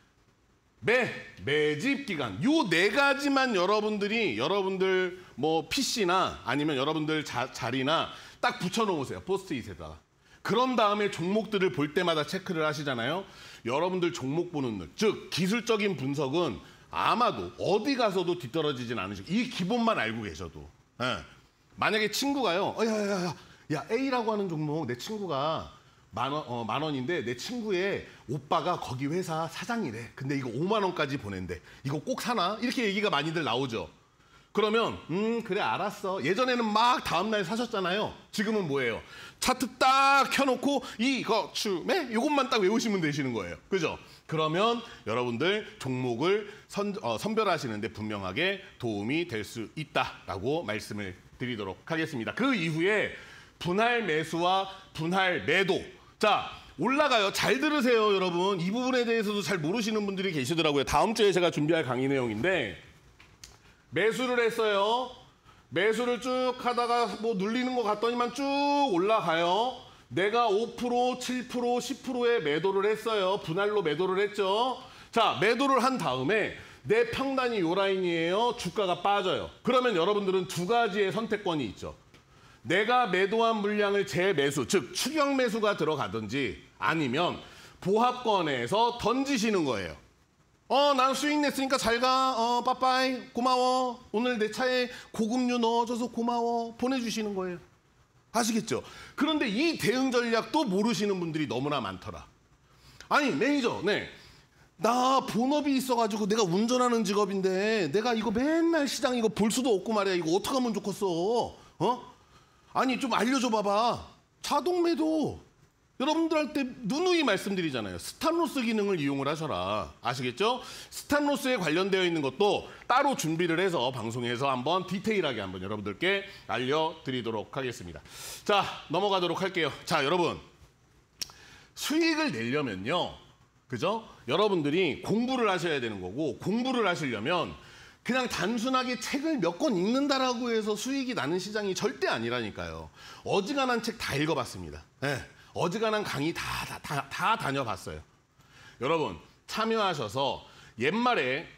매 매집 기간 요 네 가지만 여러분들이 여러분들 뭐 피씨나 아니면 여러분들 자, 자리나 딱 붙여 놓으세요. 포스트잇에다가. 그런 다음에 종목들을 볼 때마다 체크를 하시잖아요. 여러분들 종목 보는 늘, 즉 기술적인 분석은 아마도 어디 가서도 뒤떨어지진 않으시고 이 기본만 알고 계셔도 예. 만약에 친구가요. 어, 야, 야, 야, 야 A라고 하는 종목 내 친구가 만 원, 어, 만 원인데 내 친구의 오빠가 거기 회사 사장이래. 근데 이거 오만 원까지 보낸대. 이거 꼭 사나? 이렇게 얘기가 많이들 나오죠. 그러면 음 그래 알았어. 예전에는 막 다음날 사셨잖아요. 지금은 뭐예요? 차트 딱 켜놓고 이거 추매 이것만 딱 외우시면 되시는 거예요. 그죠? 그러면 여러분들 종목을 선, 어, 선별하시는데 분명하게 도움이 될 수 있다라고 말씀을 드리도록 하겠습니다. 그 이후에 분할 매수와 분할 매도. 자, 올라가요. 잘 들으세요, 여러분. 이 부분에 대해서도 잘 모르시는 분들이 계시더라고요. 다음 주에 제가 준비할 강의 내용인데 매수를 했어요. 매수를 쭉 하다가 뭐 눌리는 것 같더니만 쭉 올라가요. 내가 오 퍼센트, 칠 퍼센트, 십 퍼센트에 매도를 했어요. 분할로 매도를 했죠. 자, 매도를 한 다음에 내 평단이 요 라인이에요. 주가가 빠져요. 그러면 여러분들은 두 가지의 선택권이 있죠. 내가 매도한 물량을 재매수, 즉 추격 매수가 들어가든지 아니면 보합권에서 던지시는 거예요. 어, 난 수익 냈으니까 잘 가. 어, 빠빠이. 고마워. 오늘 내 차에 고급류 넣어줘서 고마워. 보내주시는 거예요. 아시겠죠? 그런데 이 대응 전략도 모르시는 분들이 너무나 많더라. 아니, 매니저, 네. 나 본업이 있어가지고 내가 운전하는 직업인데 내가 이거 맨날 시장 이거 볼 수도 없고 말이야. 이거 어떡하면 좋겠어. 어? 아니, 좀 알려줘 봐봐. 자동 매도. 여러분들한테 누누이 말씀드리잖아요. 스탑로스 기능을 이용을 하셔라. 아시겠죠? 스탑로스에 관련되어 있는 것도 따로 준비를 해서 방송에서 한번 디테일하게 한번 여러분들께 알려드리도록 하겠습니다. 자, 넘어가도록 할게요. 자, 여러분. 수익을 내려면요. 그죠? 여러분들이 공부를 하셔야 되는 거고, 공부를 하시려면 그냥 단순하게 책을 몇 권 읽는다라고 해서 수익이 나는 시장이 절대 아니라니까요. 어지간한 책 다 읽어봤습니다. 네. 어지간한 강의 다, 다, 다, 다 다녀봤어요. 여러분, 참여하셔서 옛말에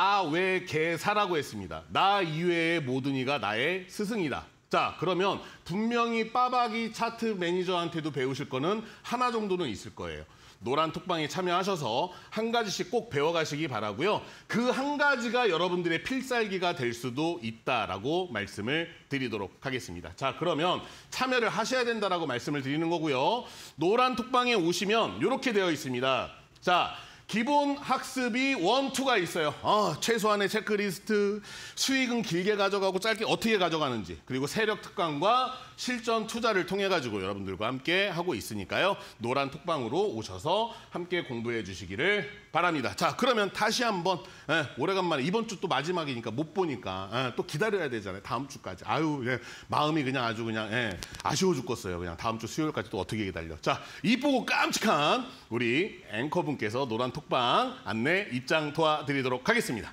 자외계사라고 했습니다. 나 이외의 모든 이가 나의 스승이다. 자, 그러면 분명히 빠박이 차트 매니저한테도 배우실 거는 하나 정도는 있을 거예요. 노란 톡방에 참여하셔서 한 가지씩 꼭 배워가시기 바라고요. 그 한 가지가 여러분들의 필살기가 될 수도 있다라고 말씀을 드리도록 하겠습니다. 자, 그러면 참여를 하셔야 된다라고 말씀을 드리는 거고요. 노란 톡방에 오시면 이렇게 되어 있습니다. 자, 기본 학습이 원, 투가 있어요. 어, 최소한의 체크리스트, 수익은 길게 가져가고 짧게 어떻게 가져가는지, 그리고 세력 특강과 실전 투자를 통해 가지고 여러분들과 함께 하고 있으니까요. 노란 톡방으로 오셔서 함께 공부해 주시기를 바랍니다. 자, 그러면 다시 한번 예, 오래간만에 이번 주 또 마지막이니까 못 보니까 예, 또 기다려야 되잖아요. 다음 주까지. 아유, 예, 마음이 그냥 아주 그냥 예, 아쉬워 죽겠어요. 그냥 다음 주 수요일까지 또 어떻게 기다려. 자, 이쁘고 깜찍한 우리 앵커분께서 노란 톡방 안내 입장 도와드리도록 하겠습니다.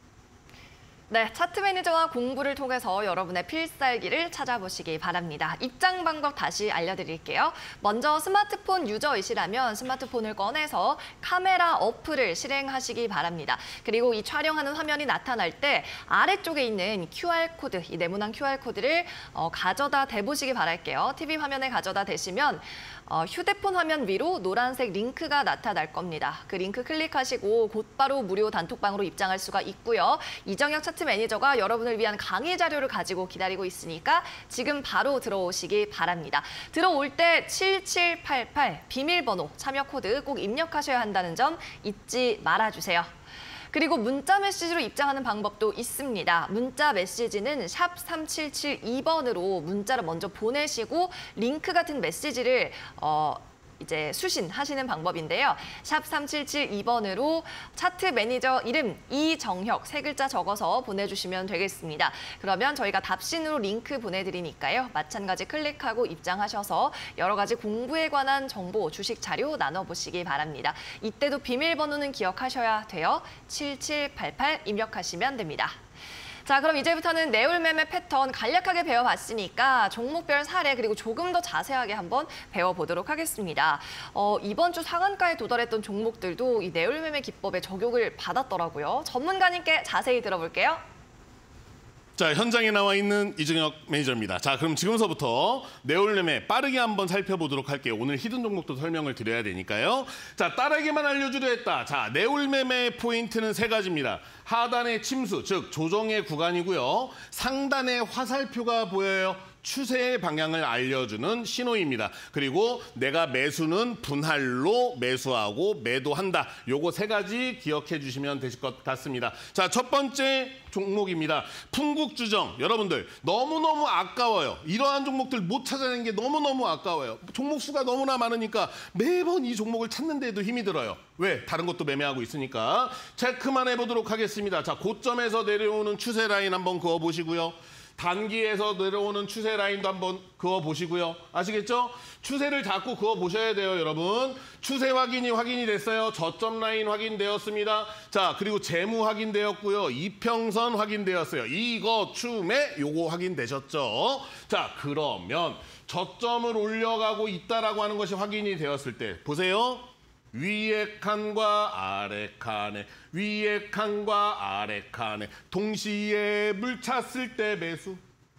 네, 차트 매니저와 공부를 통해서 여러분의 필살기를 찾아보시기 바랍니다. 입장 방법 다시 알려드릴게요. 먼저 스마트폰 유저이시라면 스마트폰을 꺼내서 카메라 어플을 실행하시기 바랍니다. 그리고 이 촬영하는 화면이 나타날 때 아래쪽에 있는 큐알코드, 이 네모난 큐알코드를 어, 가져다 대보시기 바랄게요. 티비 화면에 가져다 대시면 어, 휴대폰 화면 위로 노란색 링크가 나타날 겁니다. 그 링크 클릭하시고 곧바로 무료 단톡방으로 입장할 수가 있고요. 이정혁 차트 매니저가 여러분을 위한 강의 자료를 가지고 기다리고 있으니까 지금 바로 들어오시기 바랍니다. 들어올 때 칠칠팔팔 비밀번호 참여 코드 꼭 입력하셔야 한다는 점 잊지 말아주세요. 그리고 문자 메시지로 입장하는 방법도 있습니다. 문자 메시지는 샵 삼칠칠이 번으로 문자를 먼저 보내시고 링크 같은 메시지를 어, 이제 수신하시는 방법인데요. 샵 삼칠칠이 번으로 차트 매니저 이름 이정혁 세 글자 적어서 보내주시면 되겠습니다. 그러면 저희가 답신으로 링크 보내드리니까요. 마찬가지 클릭하고 입장하셔서 여러 가지 공부에 관한 정보, 주식 자료 나눠보시기 바랍니다. 이때도 비밀번호는 기억하셔야 돼요. 칠칠팔팔 입력하시면 됩니다. 자, 그럼 이제부터는 내울매매 패턴 간략하게 배워봤으니까 종목별 사례 그리고 조금 더 자세하게 한번 배워보도록 하겠습니다. 어, 이번 주 상한가에 도달했던 종목들도 이 내울매매 기법에 적용을 받았더라고요. 전문가님께 자세히 들어볼게요. 자, 현장에 나와 있는 이정혁 매니저입니다. 자, 그럼 지금서부터 내올매매 빠르게 한번 살펴보도록 할게요. 오늘 히든 종목도 설명을 드려야 되니까요. 자, 빠르게만 알려주려 했다. 자, 내올매매 포인트는 세 가지입니다. 하단의 침수, 즉 조정의 구간이고요. 상단의 화살표가 보여요. 추세의 방향을 알려주는 신호입니다. 그리고 내가 매수는 분할로 매수하고 매도한다. 요거 세 가지 기억해 주시면 되실 것 같습니다. 자, 첫 번째 종목입니다. 풍국주정. 여러분들 너무너무 아까워요. 이러한 종목들 못 찾아내는 게 너무너무 아까워요. 종목 수가 너무나 많으니까 매번 이 종목을 찾는데도 힘이 들어요. 왜? 다른 것도 매매하고 있으니까. 체크만 해보도록 하겠습니다. 자, 고점에서 내려오는 추세 라인 한번 그어보시고요. 단기에서 내려오는 추세 라인도 한번 그어보시고요. 아시겠죠? 추세를 자꾸 그어보셔야 돼요, 여러분. 추세 확인이 확인이 됐어요. 저점 라인 확인되었습니다. 자, 그리고 재무 확인되었고요. 이평선 확인되었어요. 이거 추매 요거 확인되셨죠? 자, 그러면 저점을 올려가고 있다라고 하는 것이 확인이 되었을 때 보세요. 위에 칸과 아래 칸에 위에 칸과 아래 칸에 동시에 물 찼을 때 매수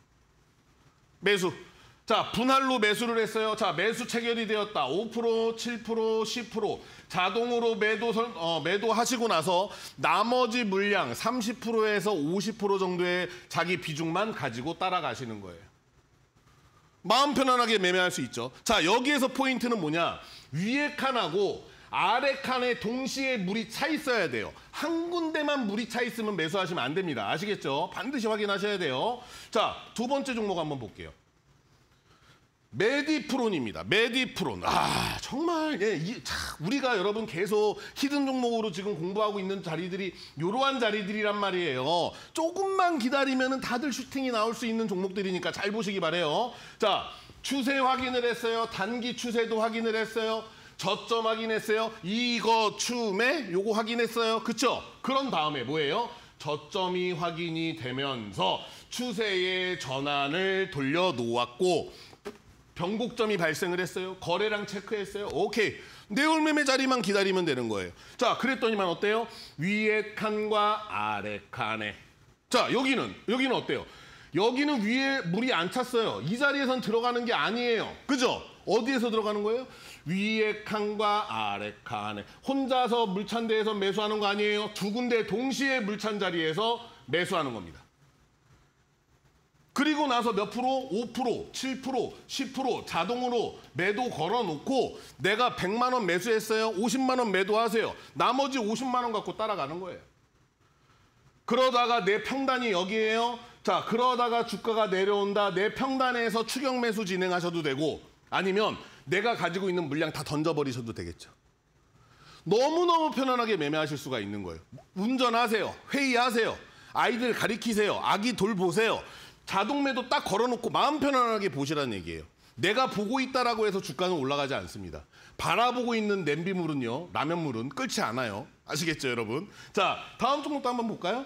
매수 자 분할로 매수를 했어요. 자 매수 체결이 되었다. 오 퍼센트, 칠 퍼센트, 십 퍼센트 자동으로 매도 설, 어, 매도하시고 나서 나머지 물량 삼십 퍼센트에서 오십 퍼센트 정도의 자기 비중만 가지고 따라가시는 거예요. 마음 편안하게 매매할 수 있죠. 자 여기에서 포인트는 뭐냐? 위에 칸하고 아래 칸에 동시에 물이 차 있어야 돼요. 한 군데만 물이 차 있으면 매수하시면 안 됩니다. 아시겠죠? 반드시 확인하셔야 돼요. 자, 두 번째 종목 한번 볼게요. 메디프론입니다. 메디프론. 아, 정말 예, 이, 자, 우리가 여러분 계속 히든 종목으로 지금 공부하고 있는 자리들이 이러한 자리들이란 말이에요. 조금만 기다리면 다들 슈팅이 나올 수 있는 종목들이니까 잘 보시기 바래요. 자, 추세 확인을 했어요. 단기 추세도 확인을 했어요. 저점 확인했어요. 이거 추매 요거 확인했어요. 그쵸? 그런 다음에 뭐예요? 저점이 확인이 되면서 추세의 전환을 돌려놓았고 변곡점이 발생을 했어요. 거래량 체크했어요. 오케이. 내일 매매 자리만 기다리면 되는 거예요. 자, 그랬더니만 어때요? 위에 칸과 아래 칸에. 자, 여기는 여기는 어때요? 여기는 위에 물이 안 찼어요. 이 자리에선 들어가는 게 아니에요. 그죠? 어디에서 들어가는 거예요? 위에 칸과 아래 칸에. 혼자서 물찬 데에서 매수하는 거 아니에요. 두 군데 동시에 물찬 자리에서 매수하는 겁니다. 그리고 나서 몇 프로? 오 퍼센트, 칠 퍼센트, 십 퍼센트 자동으로 매도 걸어놓고 내가 백만 원 매수했어요. 오십만 원 매도하세요. 나머지 오십만 원 갖고 따라가는 거예요. 그러다가 내 평단이 여기에요. 자, 그러다가 주가가 내려온다. 내 평단에서 추격 매수 진행하셔도 되고 아니면 내가 가지고 있는 물량 다 던져버리셔도 되겠죠. 너무너무 편안하게 매매하실 수가 있는 거예요. 운전하세요. 회의하세요. 아이들 가리키세요. 아기 돌보세요. 자동 매도 딱 걸어놓고 마음 편안하게 보시라는 얘기예요. 내가 보고 있다라고 해서 주가는 올라가지 않습니다. 바라보고 있는 냄비물은요, 라면물은 끓지 않아요. 아시겠죠, 여러분? 자, 다음 종목도 한번 볼까요?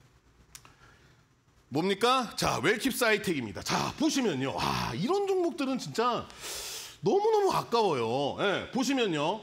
뭡니까? 자, 웰킵스 하이텍입니다. 자, 보시면요. 아, 이런 종목들은 진짜 너무너무 아까워요. 예, 보시면요.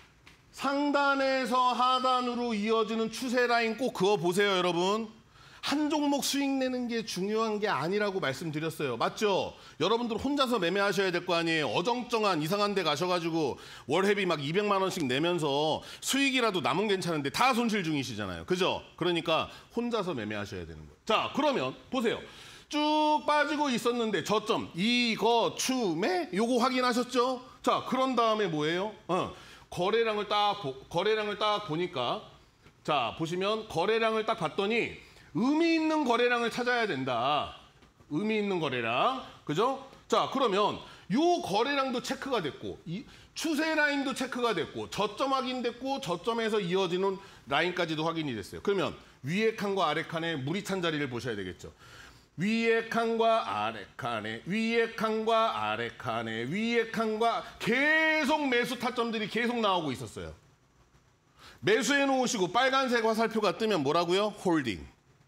상단에서 하단으로 이어지는 추세 라인 꼭 그어보세요, 여러분. 한 종목 수익 내는 게 중요한 게 아니라고 말씀드렸어요. 맞죠? 여러분들 혼자서 매매하셔야 될 거 아니에요. 어정쩡한 이상한 데 가셔가지고 월회비 막 이백만 원씩 내면서 수익이라도 남은 괜찮은데 다 손실 중이시잖아요. 그죠? 그러니까 혼자서 매매하셔야 되는 거예요. 자, 그러면 보세요. 쭉 빠지고 있었는데 저점 이거 추매 요거 확인하셨죠? 자, 그런 다음에 뭐예요? 어, 거래량을 딱 보, 거래량을 딱 보니까 자, 보시면 거래량을 딱 봤더니 의미 있는 거래량을 찾아야 된다. 의미 있는 거래량. 그죠? 자, 그러면 요 거래량도 체크가 됐고 이 추세 라인도 체크가 됐고 저점 확인됐고 저점에서 이어지는 라인까지도 확인이 됐어요. 그러면 위에 칸과 아래 칸에 물이 찬 자리를 보셔야 되겠죠. 위에 칸과 아래 칸에 위에 칸과 아래 칸에 위에 칸과 계속 매수 타점들이 계속 나오고 있었어요. 매수해 놓으시고 빨간색 화살표가 뜨면 뭐라고요? 홀딩.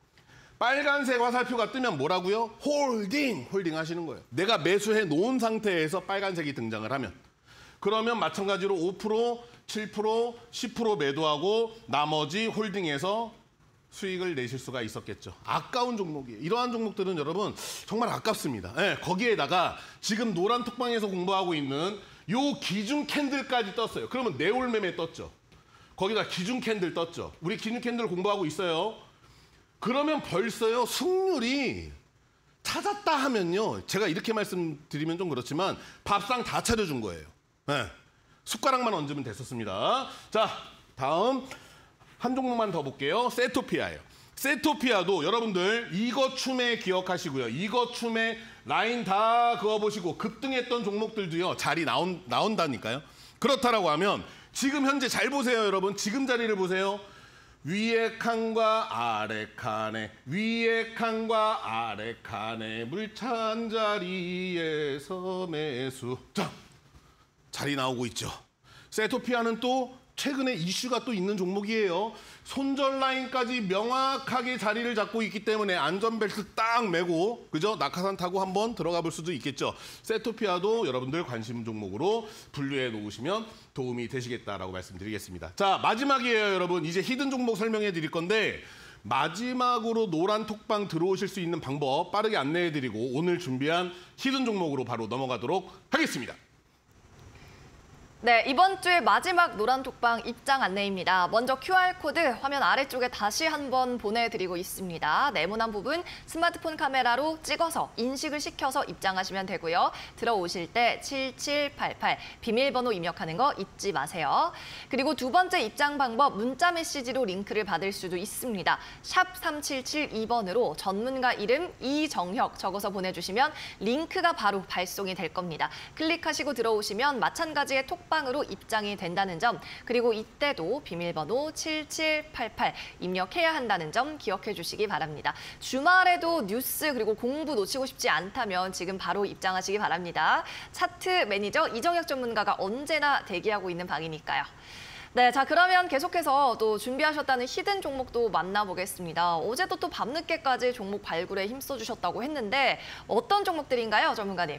빨간색 화살표가 뜨면 뭐라고요? 홀딩! 홀딩 하시는 거예요. 내가 매수해 놓은 상태에서 빨간색이 등장을 하면. 그러면 마찬가지로 오 퍼센트, 칠 퍼센트, 십 퍼센트 매도하고 나머지 홀딩해서 수익을 내실 수가 있었겠죠. 아까운 종목이에요. 이러한 종목들은 여러분 정말 아깝습니다. 네, 거기에다가 지금 노란 톡방에서 공부하고 있는 요 기준 캔들까지 떴어요. 그러면 내올 매매 떴죠. 거기다 기준 캔들 떴죠. 우리 기준 캔들 공부하고 있어요. 그러면 벌써요 승률이 찾았다 하면요 제가 이렇게 말씀드리면 좀 그렇지만 밥상 다 차려준 거예요. 네. 숟가락만 얹으면 됐었습니다. 자, 다음 한 종목만 더 볼게요. 세토피아예요. 세토피아도 여러분들 이거 추매 기억하시고요. 이거 추매 라인 다 그어보시고 급등했던 종목들도요 자리 나온, 나온다니까요. 그렇다라고 하면 지금 현재 잘 보세요, 여러분. 지금 자리를 보세요. 위에 칸과 아래 칸에 위에 칸과 아래 칸에 물찬 자리에서 매수. 자, 자리 나오고 있죠. 세토피아는 또 최근에 이슈가 또 있는 종목이에요. 손절 라인까지 명확하게 자리를 잡고 있기 때문에 안전벨트 딱 매고 그죠? 낙하산 타고 한번 들어가 볼 수도 있겠죠. 세토피아도 여러분들 관심 종목으로 분류해 놓으시면 도움이 되시겠다라고 말씀드리겠습니다. 자, 마지막이에요, 여러분. 이제 히든 종목 설명해 드릴 건데 마지막으로 노란 톡방 들어오실 수 있는 방법 빠르게 안내해 드리고 오늘 준비한 히든 종목으로 바로 넘어가도록 하겠습니다. 네, 이번 주의 마지막 노란 톡방 입장 안내입니다. 먼저 큐알코드 화면 아래쪽에 다시 한번 보내드리고 있습니다. 네모난 부분 스마트폰 카메라로 찍어서 인식을 시켜서 입장하시면 되고요. 들어오실 때 칠칠팔팔 비밀번호 입력하는 거 잊지 마세요. 그리고 두 번째 입장 방법 문자 메시지로 링크를 받을 수도 있습니다. 샵 삼칠칠이 번으로 전문가 이름 이정혁 적어서 보내주시면 링크가 바로 발송이 될 겁니다. 클릭하시고 들어오시면 마찬가지의 톡방 으로 입장이 된다는 점, 그리고 이때도 비밀번호 칠칠팔팔 입력해야 한다는 점 기억해 주시기 바랍니다. 주말에도 뉴스 그리고 공부 놓치고 싶지 않다면 지금 바로 입장하시기 바랍니다. 차트 매니저 이정혁 전문가가 언제나 대기하고 있는 방이니까요. 네, 자 그러면 계속해서 또 준비하셨다는 히든 종목도 만나보겠습니다. 어제도 또 밤늦게까지 종목 발굴에 힘써주셨다고 했는데 어떤 종목들인가요, 전문가님?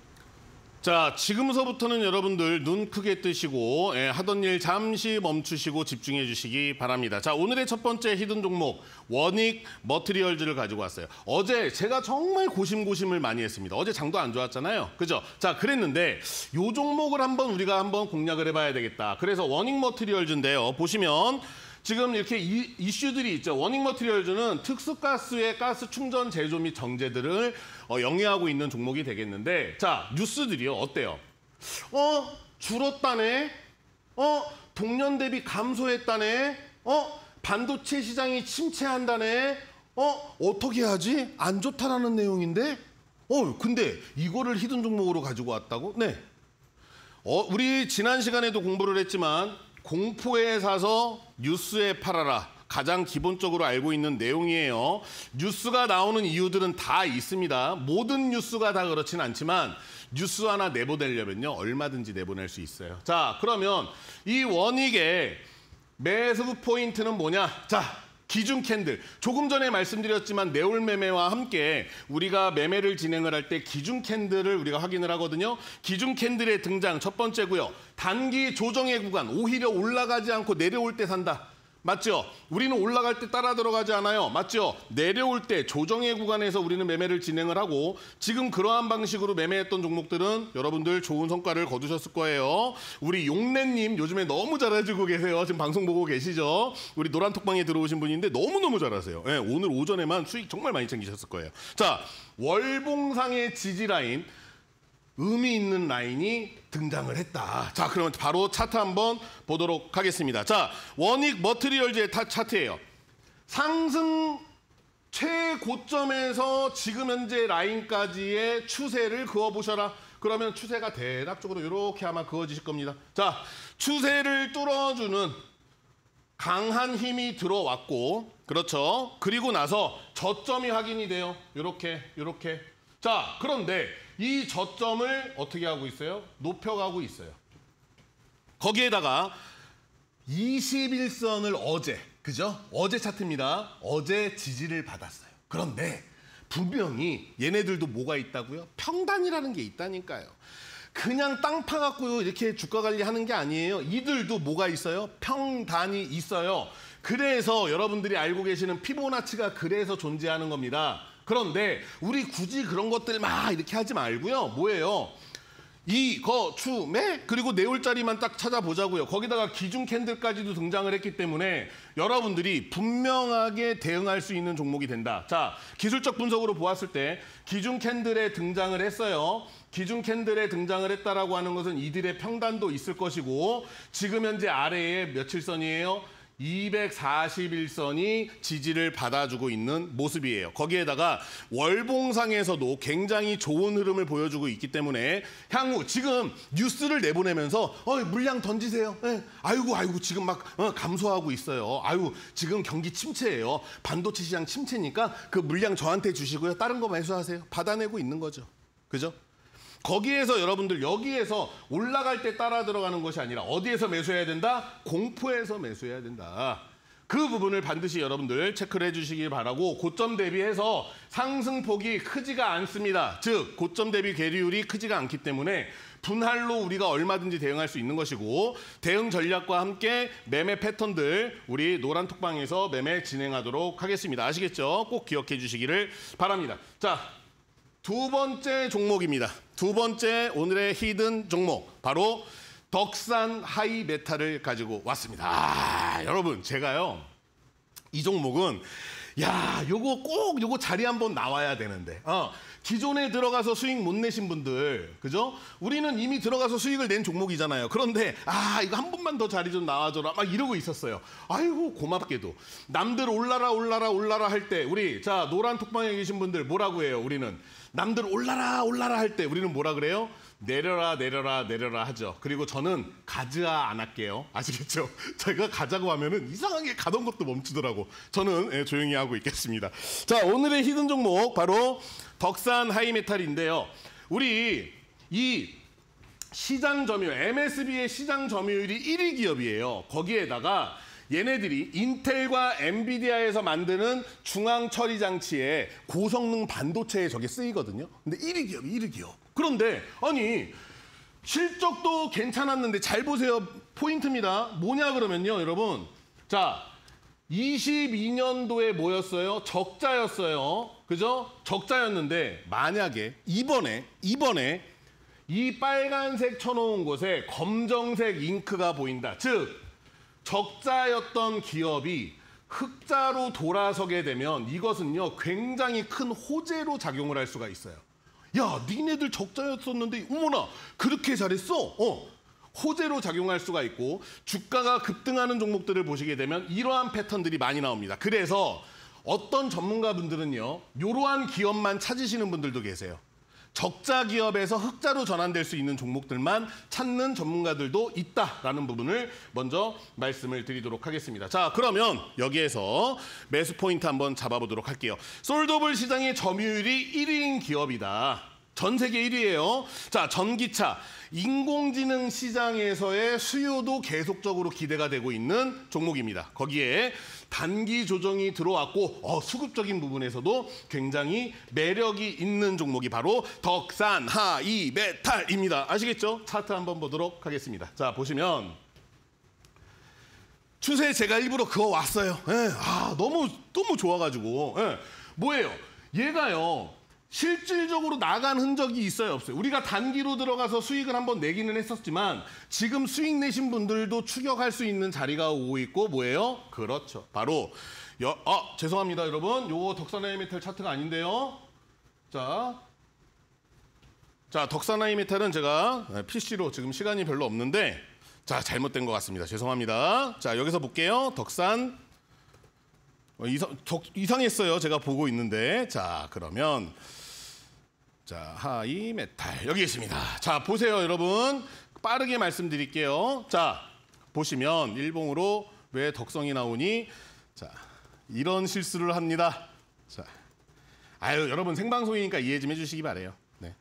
자, 지금서부터는 여러분들 눈 크게 뜨시고 예, 하던 일 잠시 멈추시고 집중해 주시기 바랍니다. 자, 오늘의 첫 번째 히든 종목 원익 머티리얼즈를 가지고 왔어요. 어제 제가 정말 고심고심을 많이 했습니다. 어제 장도 안 좋았잖아요. 그죠? 자, 그랬는데 요 종목을 한번 우리가 한번 공략을 해봐야 되겠다. 그래서 원익 머티리얼즈인데요. 보시면 지금 이렇게 이, 이슈들이 있죠. 원익 머티리얼즈는 특수가스의 가스 충전 제조 및 정제들을 어, 영위하고 있는 종목이 되겠는데 자, 뉴스들이요. 어때요? 어, 줄었다네. 어, 동년 대비 감소했다네. 어, 반도체 시장이 침체한다네. 어, 어떻게 하지? 안 좋다라는 내용인데? 어, 근데 이거를 히든 종목으로 가지고 왔다고? 네. 어, 우리 지난 시간에도 공부를 했지만 공포에 사서 뉴스에 팔아라. 가장 기본적으로 알고 있는 내용이에요. 뉴스가 나오는 이유들은 다 있습니다. 모든 뉴스가 다 그렇진 않지만 뉴스 하나 내보내려면요. 얼마든지 내보낼 수 있어요. 자, 그러면 이 원익의 매수 포인트는 뭐냐? 자, 기준 캔들. 조금 전에 말씀드렸지만 내올 매매와 함께 우리가 매매를 진행을 할 때 기준 캔들을 우리가 확인을 하거든요. 기준 캔들의 등장 첫 번째고요. 단기 조정의 구간, 오히려 올라가지 않고 내려올 때 산다. 맞죠? 우리는 올라갈 때 따라 들어가지 않아요. 맞죠? 내려올 때 조정의 구간에서 우리는 매매를 진행을 하고 지금 그러한 방식으로 매매했던 종목들은 여러분들 좋은 성과를 거두셨을 거예요. 우리 용래님 요즘에 너무 잘해주고 계세요. 지금 방송 보고 계시죠? 우리 노란톡방에 들어오신 분인데 너무너무 잘하세요. 네, 오늘 오전에만 수익 정말 많이 챙기셨을 거예요. 자, 월봉상의 지지 라인. 의미 있는 라인이 등장을 했다. 자, 그러면 바로 차트 한번 보도록 하겠습니다. 자, 원익 머티리얼즈의 차트예요. 상승 최고점에서 지금 현재 라인까지의 추세를 그어보셔라. 그러면 추세가 대략적으로 이렇게 아마 그어지실 겁니다. 자, 추세를 뚫어주는 강한 힘이 들어왔고, 그렇죠. 그리고 나서 저점이 확인이 돼요. 이렇게, 이렇게. 자, 그런데 이 저점을 어떻게 하고 있어요? 높여가고 있어요. 거기에다가 이십일 선을 어제, 그죠? 어제 차트입니다. 어제 지지를 받았어요. 그런데 분명히 얘네들도 뭐가 있다고요? 평단이라는 게 있다니까요. 그냥 땅 파갖고 이렇게 주가 관리하는 게 아니에요. 이들도 뭐가 있어요? 평단이 있어요. 그래서 여러분들이 알고 계시는 피보나치가 그래서 존재하는 겁니다. 그런데 우리 굳이 그런 것들 막 이렇게 하지 말고요. 뭐예요? 이, 거, 추, 매? 그리고 내올자리만 딱 찾아보자고요. 거기다가 기준 캔들까지도 등장을 했기 때문에 여러분들이 분명하게 대응할 수 있는 종목이 된다. 자, 기술적 분석으로 보았을 때 기준 캔들에 등장을 했어요. 기준 캔들에 등장을 했다라고 하는 것은 이들의 평단도 있을 것이고 지금 현재 아래에 며칠 선이에요? 이백사십일 선이 지지를 받아주고 있는 모습이에요. 거기에다가 월봉상에서도 굉장히 좋은 흐름을 보여주고 있기 때문에 향후 지금 뉴스를 내보내면서 어, 물량 던지세요. 예. 아이고 아이고 지금 막 어, 감소하고 있어요. 아이고 지금 경기 침체예요. 반도체 시장 침체니까 그 물량 저한테 주시고요. 다른 거 매수하세요. 받아내고 있는 거죠. 그죠? 거기에서 여러분들 여기에서 올라갈 때 따라 들어가는 것이 아니라 어디에서 매수해야 된다? 공포에서 매수해야 된다. 그 부분을 반드시 여러분들 체크를 해주시기 바라고 고점 대비해서 상승폭이 크지가 않습니다. 즉 고점 대비 괴리율이 크지가 않기 때문에 분할로 우리가 얼마든지 대응할 수 있는 것이고 대응 전략과 함께 매매 패턴들 우리 노란 톡방에서 매매 진행하도록 하겠습니다. 아시겠죠? 꼭 기억해 주시기를 바랍니다. 자. 두 번째 종목입니다. 두 번째 오늘의 히든 종목 바로 덕산 하이메탈을 가지고 왔습니다. 아, 여러분 제가요 이 종목은 야 요거 꼭 요거 자리 한번 나와야 되는데 어, 기존에 들어가서 수익 못 내신 분들 그죠? 우리는 이미 들어가서 수익을 낸 종목이잖아요. 그런데 아 이거 한 번만 더 자리 좀 나와줘라 막 이러고 있었어요. 아이고 고맙게도 남들 올라라 올라라 올라라 할 때 우리 자 노란 톡방에 계신 분들 뭐라고 해요? 우리는 남들 올라라 올라라 할 때 우리는 뭐라 그래요? 내려라 내려라 내려라 하죠. 그리고 저는 가즈아 안 할게요. 아시겠죠? 제가 가자고 하면은 이상하게 가던 것도 멈추더라고. 저는 예, 조용히 하고 있겠습니다. 자 오늘의 히든 종목 바로 덕산 하이메탈인데요. 우리 이 시장 점유율 엠에스비의 시장 점유율이 일 위 기업이에요. 거기에다가 얘네들이 인텔과 엔비디아에서 만드는 중앙 처리 장치에 고성능 반도체에 저게 쓰이거든요. 근데 일 위 기업이 일 위 기업. 그런데 아니 실적도 괜찮았는데 잘 보세요. 포인트입니다. 뭐냐 그러면요, 여러분. 자, 이십이 년도에 뭐였어요? 적자였어요. 그죠? 적자였는데 만약에 이번에 이번에 이 빨간색 쳐놓은 곳에 검정색 잉크가 보인다. 즉 적자였던 기업이 흑자로 돌아서게 되면 이것은요 굉장히 큰 호재로 작용을 할 수가 있어요. 야, 니네들 적자였었는데 어머나 그렇게 잘했어? 어, 호재로 작용할 수가 있고 주가가 급등하는 종목들을 보시게 되면 이러한 패턴들이 많이 나옵니다. 그래서 어떤 전문가분들은요 이러한 기업만 찾으시는 분들도 계세요. 적자 기업에서 흑자로 전환될 수 있는 종목들만 찾는 전문가들도 있다라는 부분을 먼저 말씀을 드리도록 하겠습니다. 자, 그러면 여기에서 매수 포인트 한번 잡아보도록 할게요. 솔더블 시장의 점유율이 일 위인 기업이다. 전 세계 일 위예요. 자, 전기차, 인공지능 시장에서의 수요도 계속적으로 기대가 되고 있는 종목입니다. 거기에 단기 조정이 들어왔고 어, 수급적인 부분에서도 굉장히 매력이 있는 종목이 바로 덕산 하이메탈입니다. 아시겠죠? 차트 한번 보도록 하겠습니다. 자, 보시면 추세 제가 일부러 그어 왔어요. 예, 아, 너무 너무 좋아가지고 예, 뭐예요? 얘가요. 실질적으로 나간 흔적이 있어요, 없어요? 우리가 단기로 들어가서 수익을 한번 내기는 했었지만 지금 수익 내신 분들도 추격할 수 있는 자리가 오고 있고 뭐예요? 그렇죠. 바로 여, 아, 죄송합니다, 여러분. 요거 덕산 하이메탈 차트가 아닌데요. 자, 자 덕산 하이메탈은 제가 피씨로 지금 시간이 별로 없는데 자, 잘못된 것 같습니다. 죄송합니다. 자, 여기서 볼게요. 덕산 어, 이상, 적, 이상했어요. 제가 보고 있는데. 자, 그러면 자, 하이메탈 여기 있습니다. 자, 보세요, 여러분. 빠르게 말씀드릴게요. 자, 보시면 일봉으로 왜 덕성이 나오니? 자, 이런 실수를 합니다. 자, 아유, 여러분 생방송이니까 이해 좀 해주시기 바래요. 네.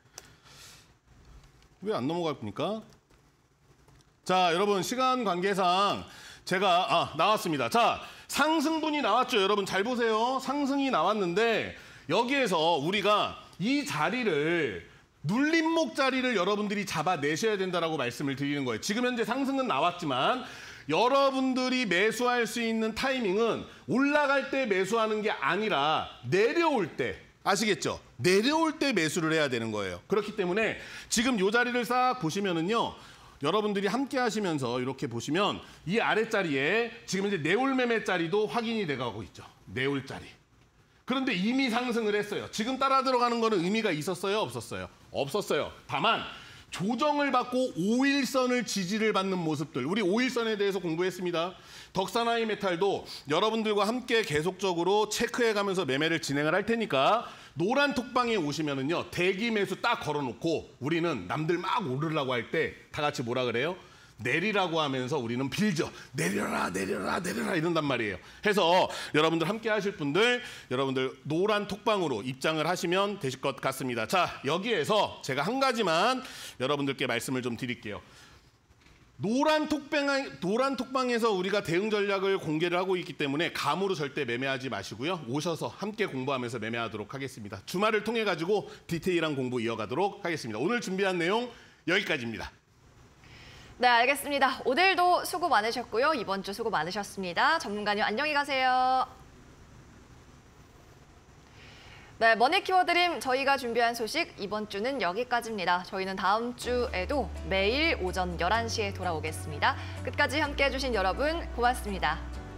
왜 안 넘어갈겁니까? 자, 여러분 시간 관계상 제가 아 나왔습니다. 자, 상승분이 나왔죠. 여러분 잘 보세요. 상승이 나왔는데 여기에서 우리가 이 자리를 눌림목 자리를 여러분들이 잡아내셔야 된다라고 말씀을 드리는 거예요. 지금 현재 상승은 나왔지만 여러분들이 매수할 수 있는 타이밍은 올라갈 때 매수하는 게 아니라 내려올 때, 아시겠죠? 내려올 때 매수를 해야 되는 거예요. 그렇기 때문에 지금 이 자리를 싹 보시면은요. 여러분들이 함께 하시면서 이렇게 보시면 이 아랫자리에 지금 이제 내올 매매 자리도 확인이 돼가고 있죠. 내올 자리. 그런데 이미 상승을 했어요. 지금 따라 들어가는 거는 의미가 있었어요? 없었어요? 없었어요. 다만 조정을 받고 오일선을 지지를 받는 모습들. 우리 오일선에 대해서 공부했습니다. 덕산하이 메탈도 여러분들과 함께 계속적으로 체크해가면서 매매를 진행을 할 테니까 노란 톡방에 오시면은요 대기 매수 딱 걸어놓고 우리는 남들 막 오르려고 할 때 다 같이 뭐라 그래요? 내리라고 하면서 우리는 빌죠. 내려라 내려라 내려라 이런단 말이에요. 해서 여러분들 함께 하실 분들 여러분들 노란 톡방으로 입장을 하시면 되실 것 같습니다. 자, 여기에서 제가 한 가지만 여러분들께 말씀을 좀 드릴게요. 노란 톡방, 노란 톡방에서 우리가 대응 전략을 공개를 하고 있기 때문에 감으로 절대 매매하지 마시고요. 오셔서 함께 공부하면서 매매하도록 하겠습니다. 주말을 통해 가지고 디테일한 공부 이어가도록 하겠습니다. 오늘 준비한 내용 여기까지입니다. 네, 알겠습니다. 오늘도 수고 많으셨고요. 이번 주 수고 많으셨습니다. 전문가님 안녕히 가세요. 네, 머니 키워드림 저희가 준비한 소식 이번 주는 여기까지입니다. 저희는 다음 주에도 매일 오전 열한 시에 돌아오겠습니다. 끝까지 함께해 주신 여러분 고맙습니다.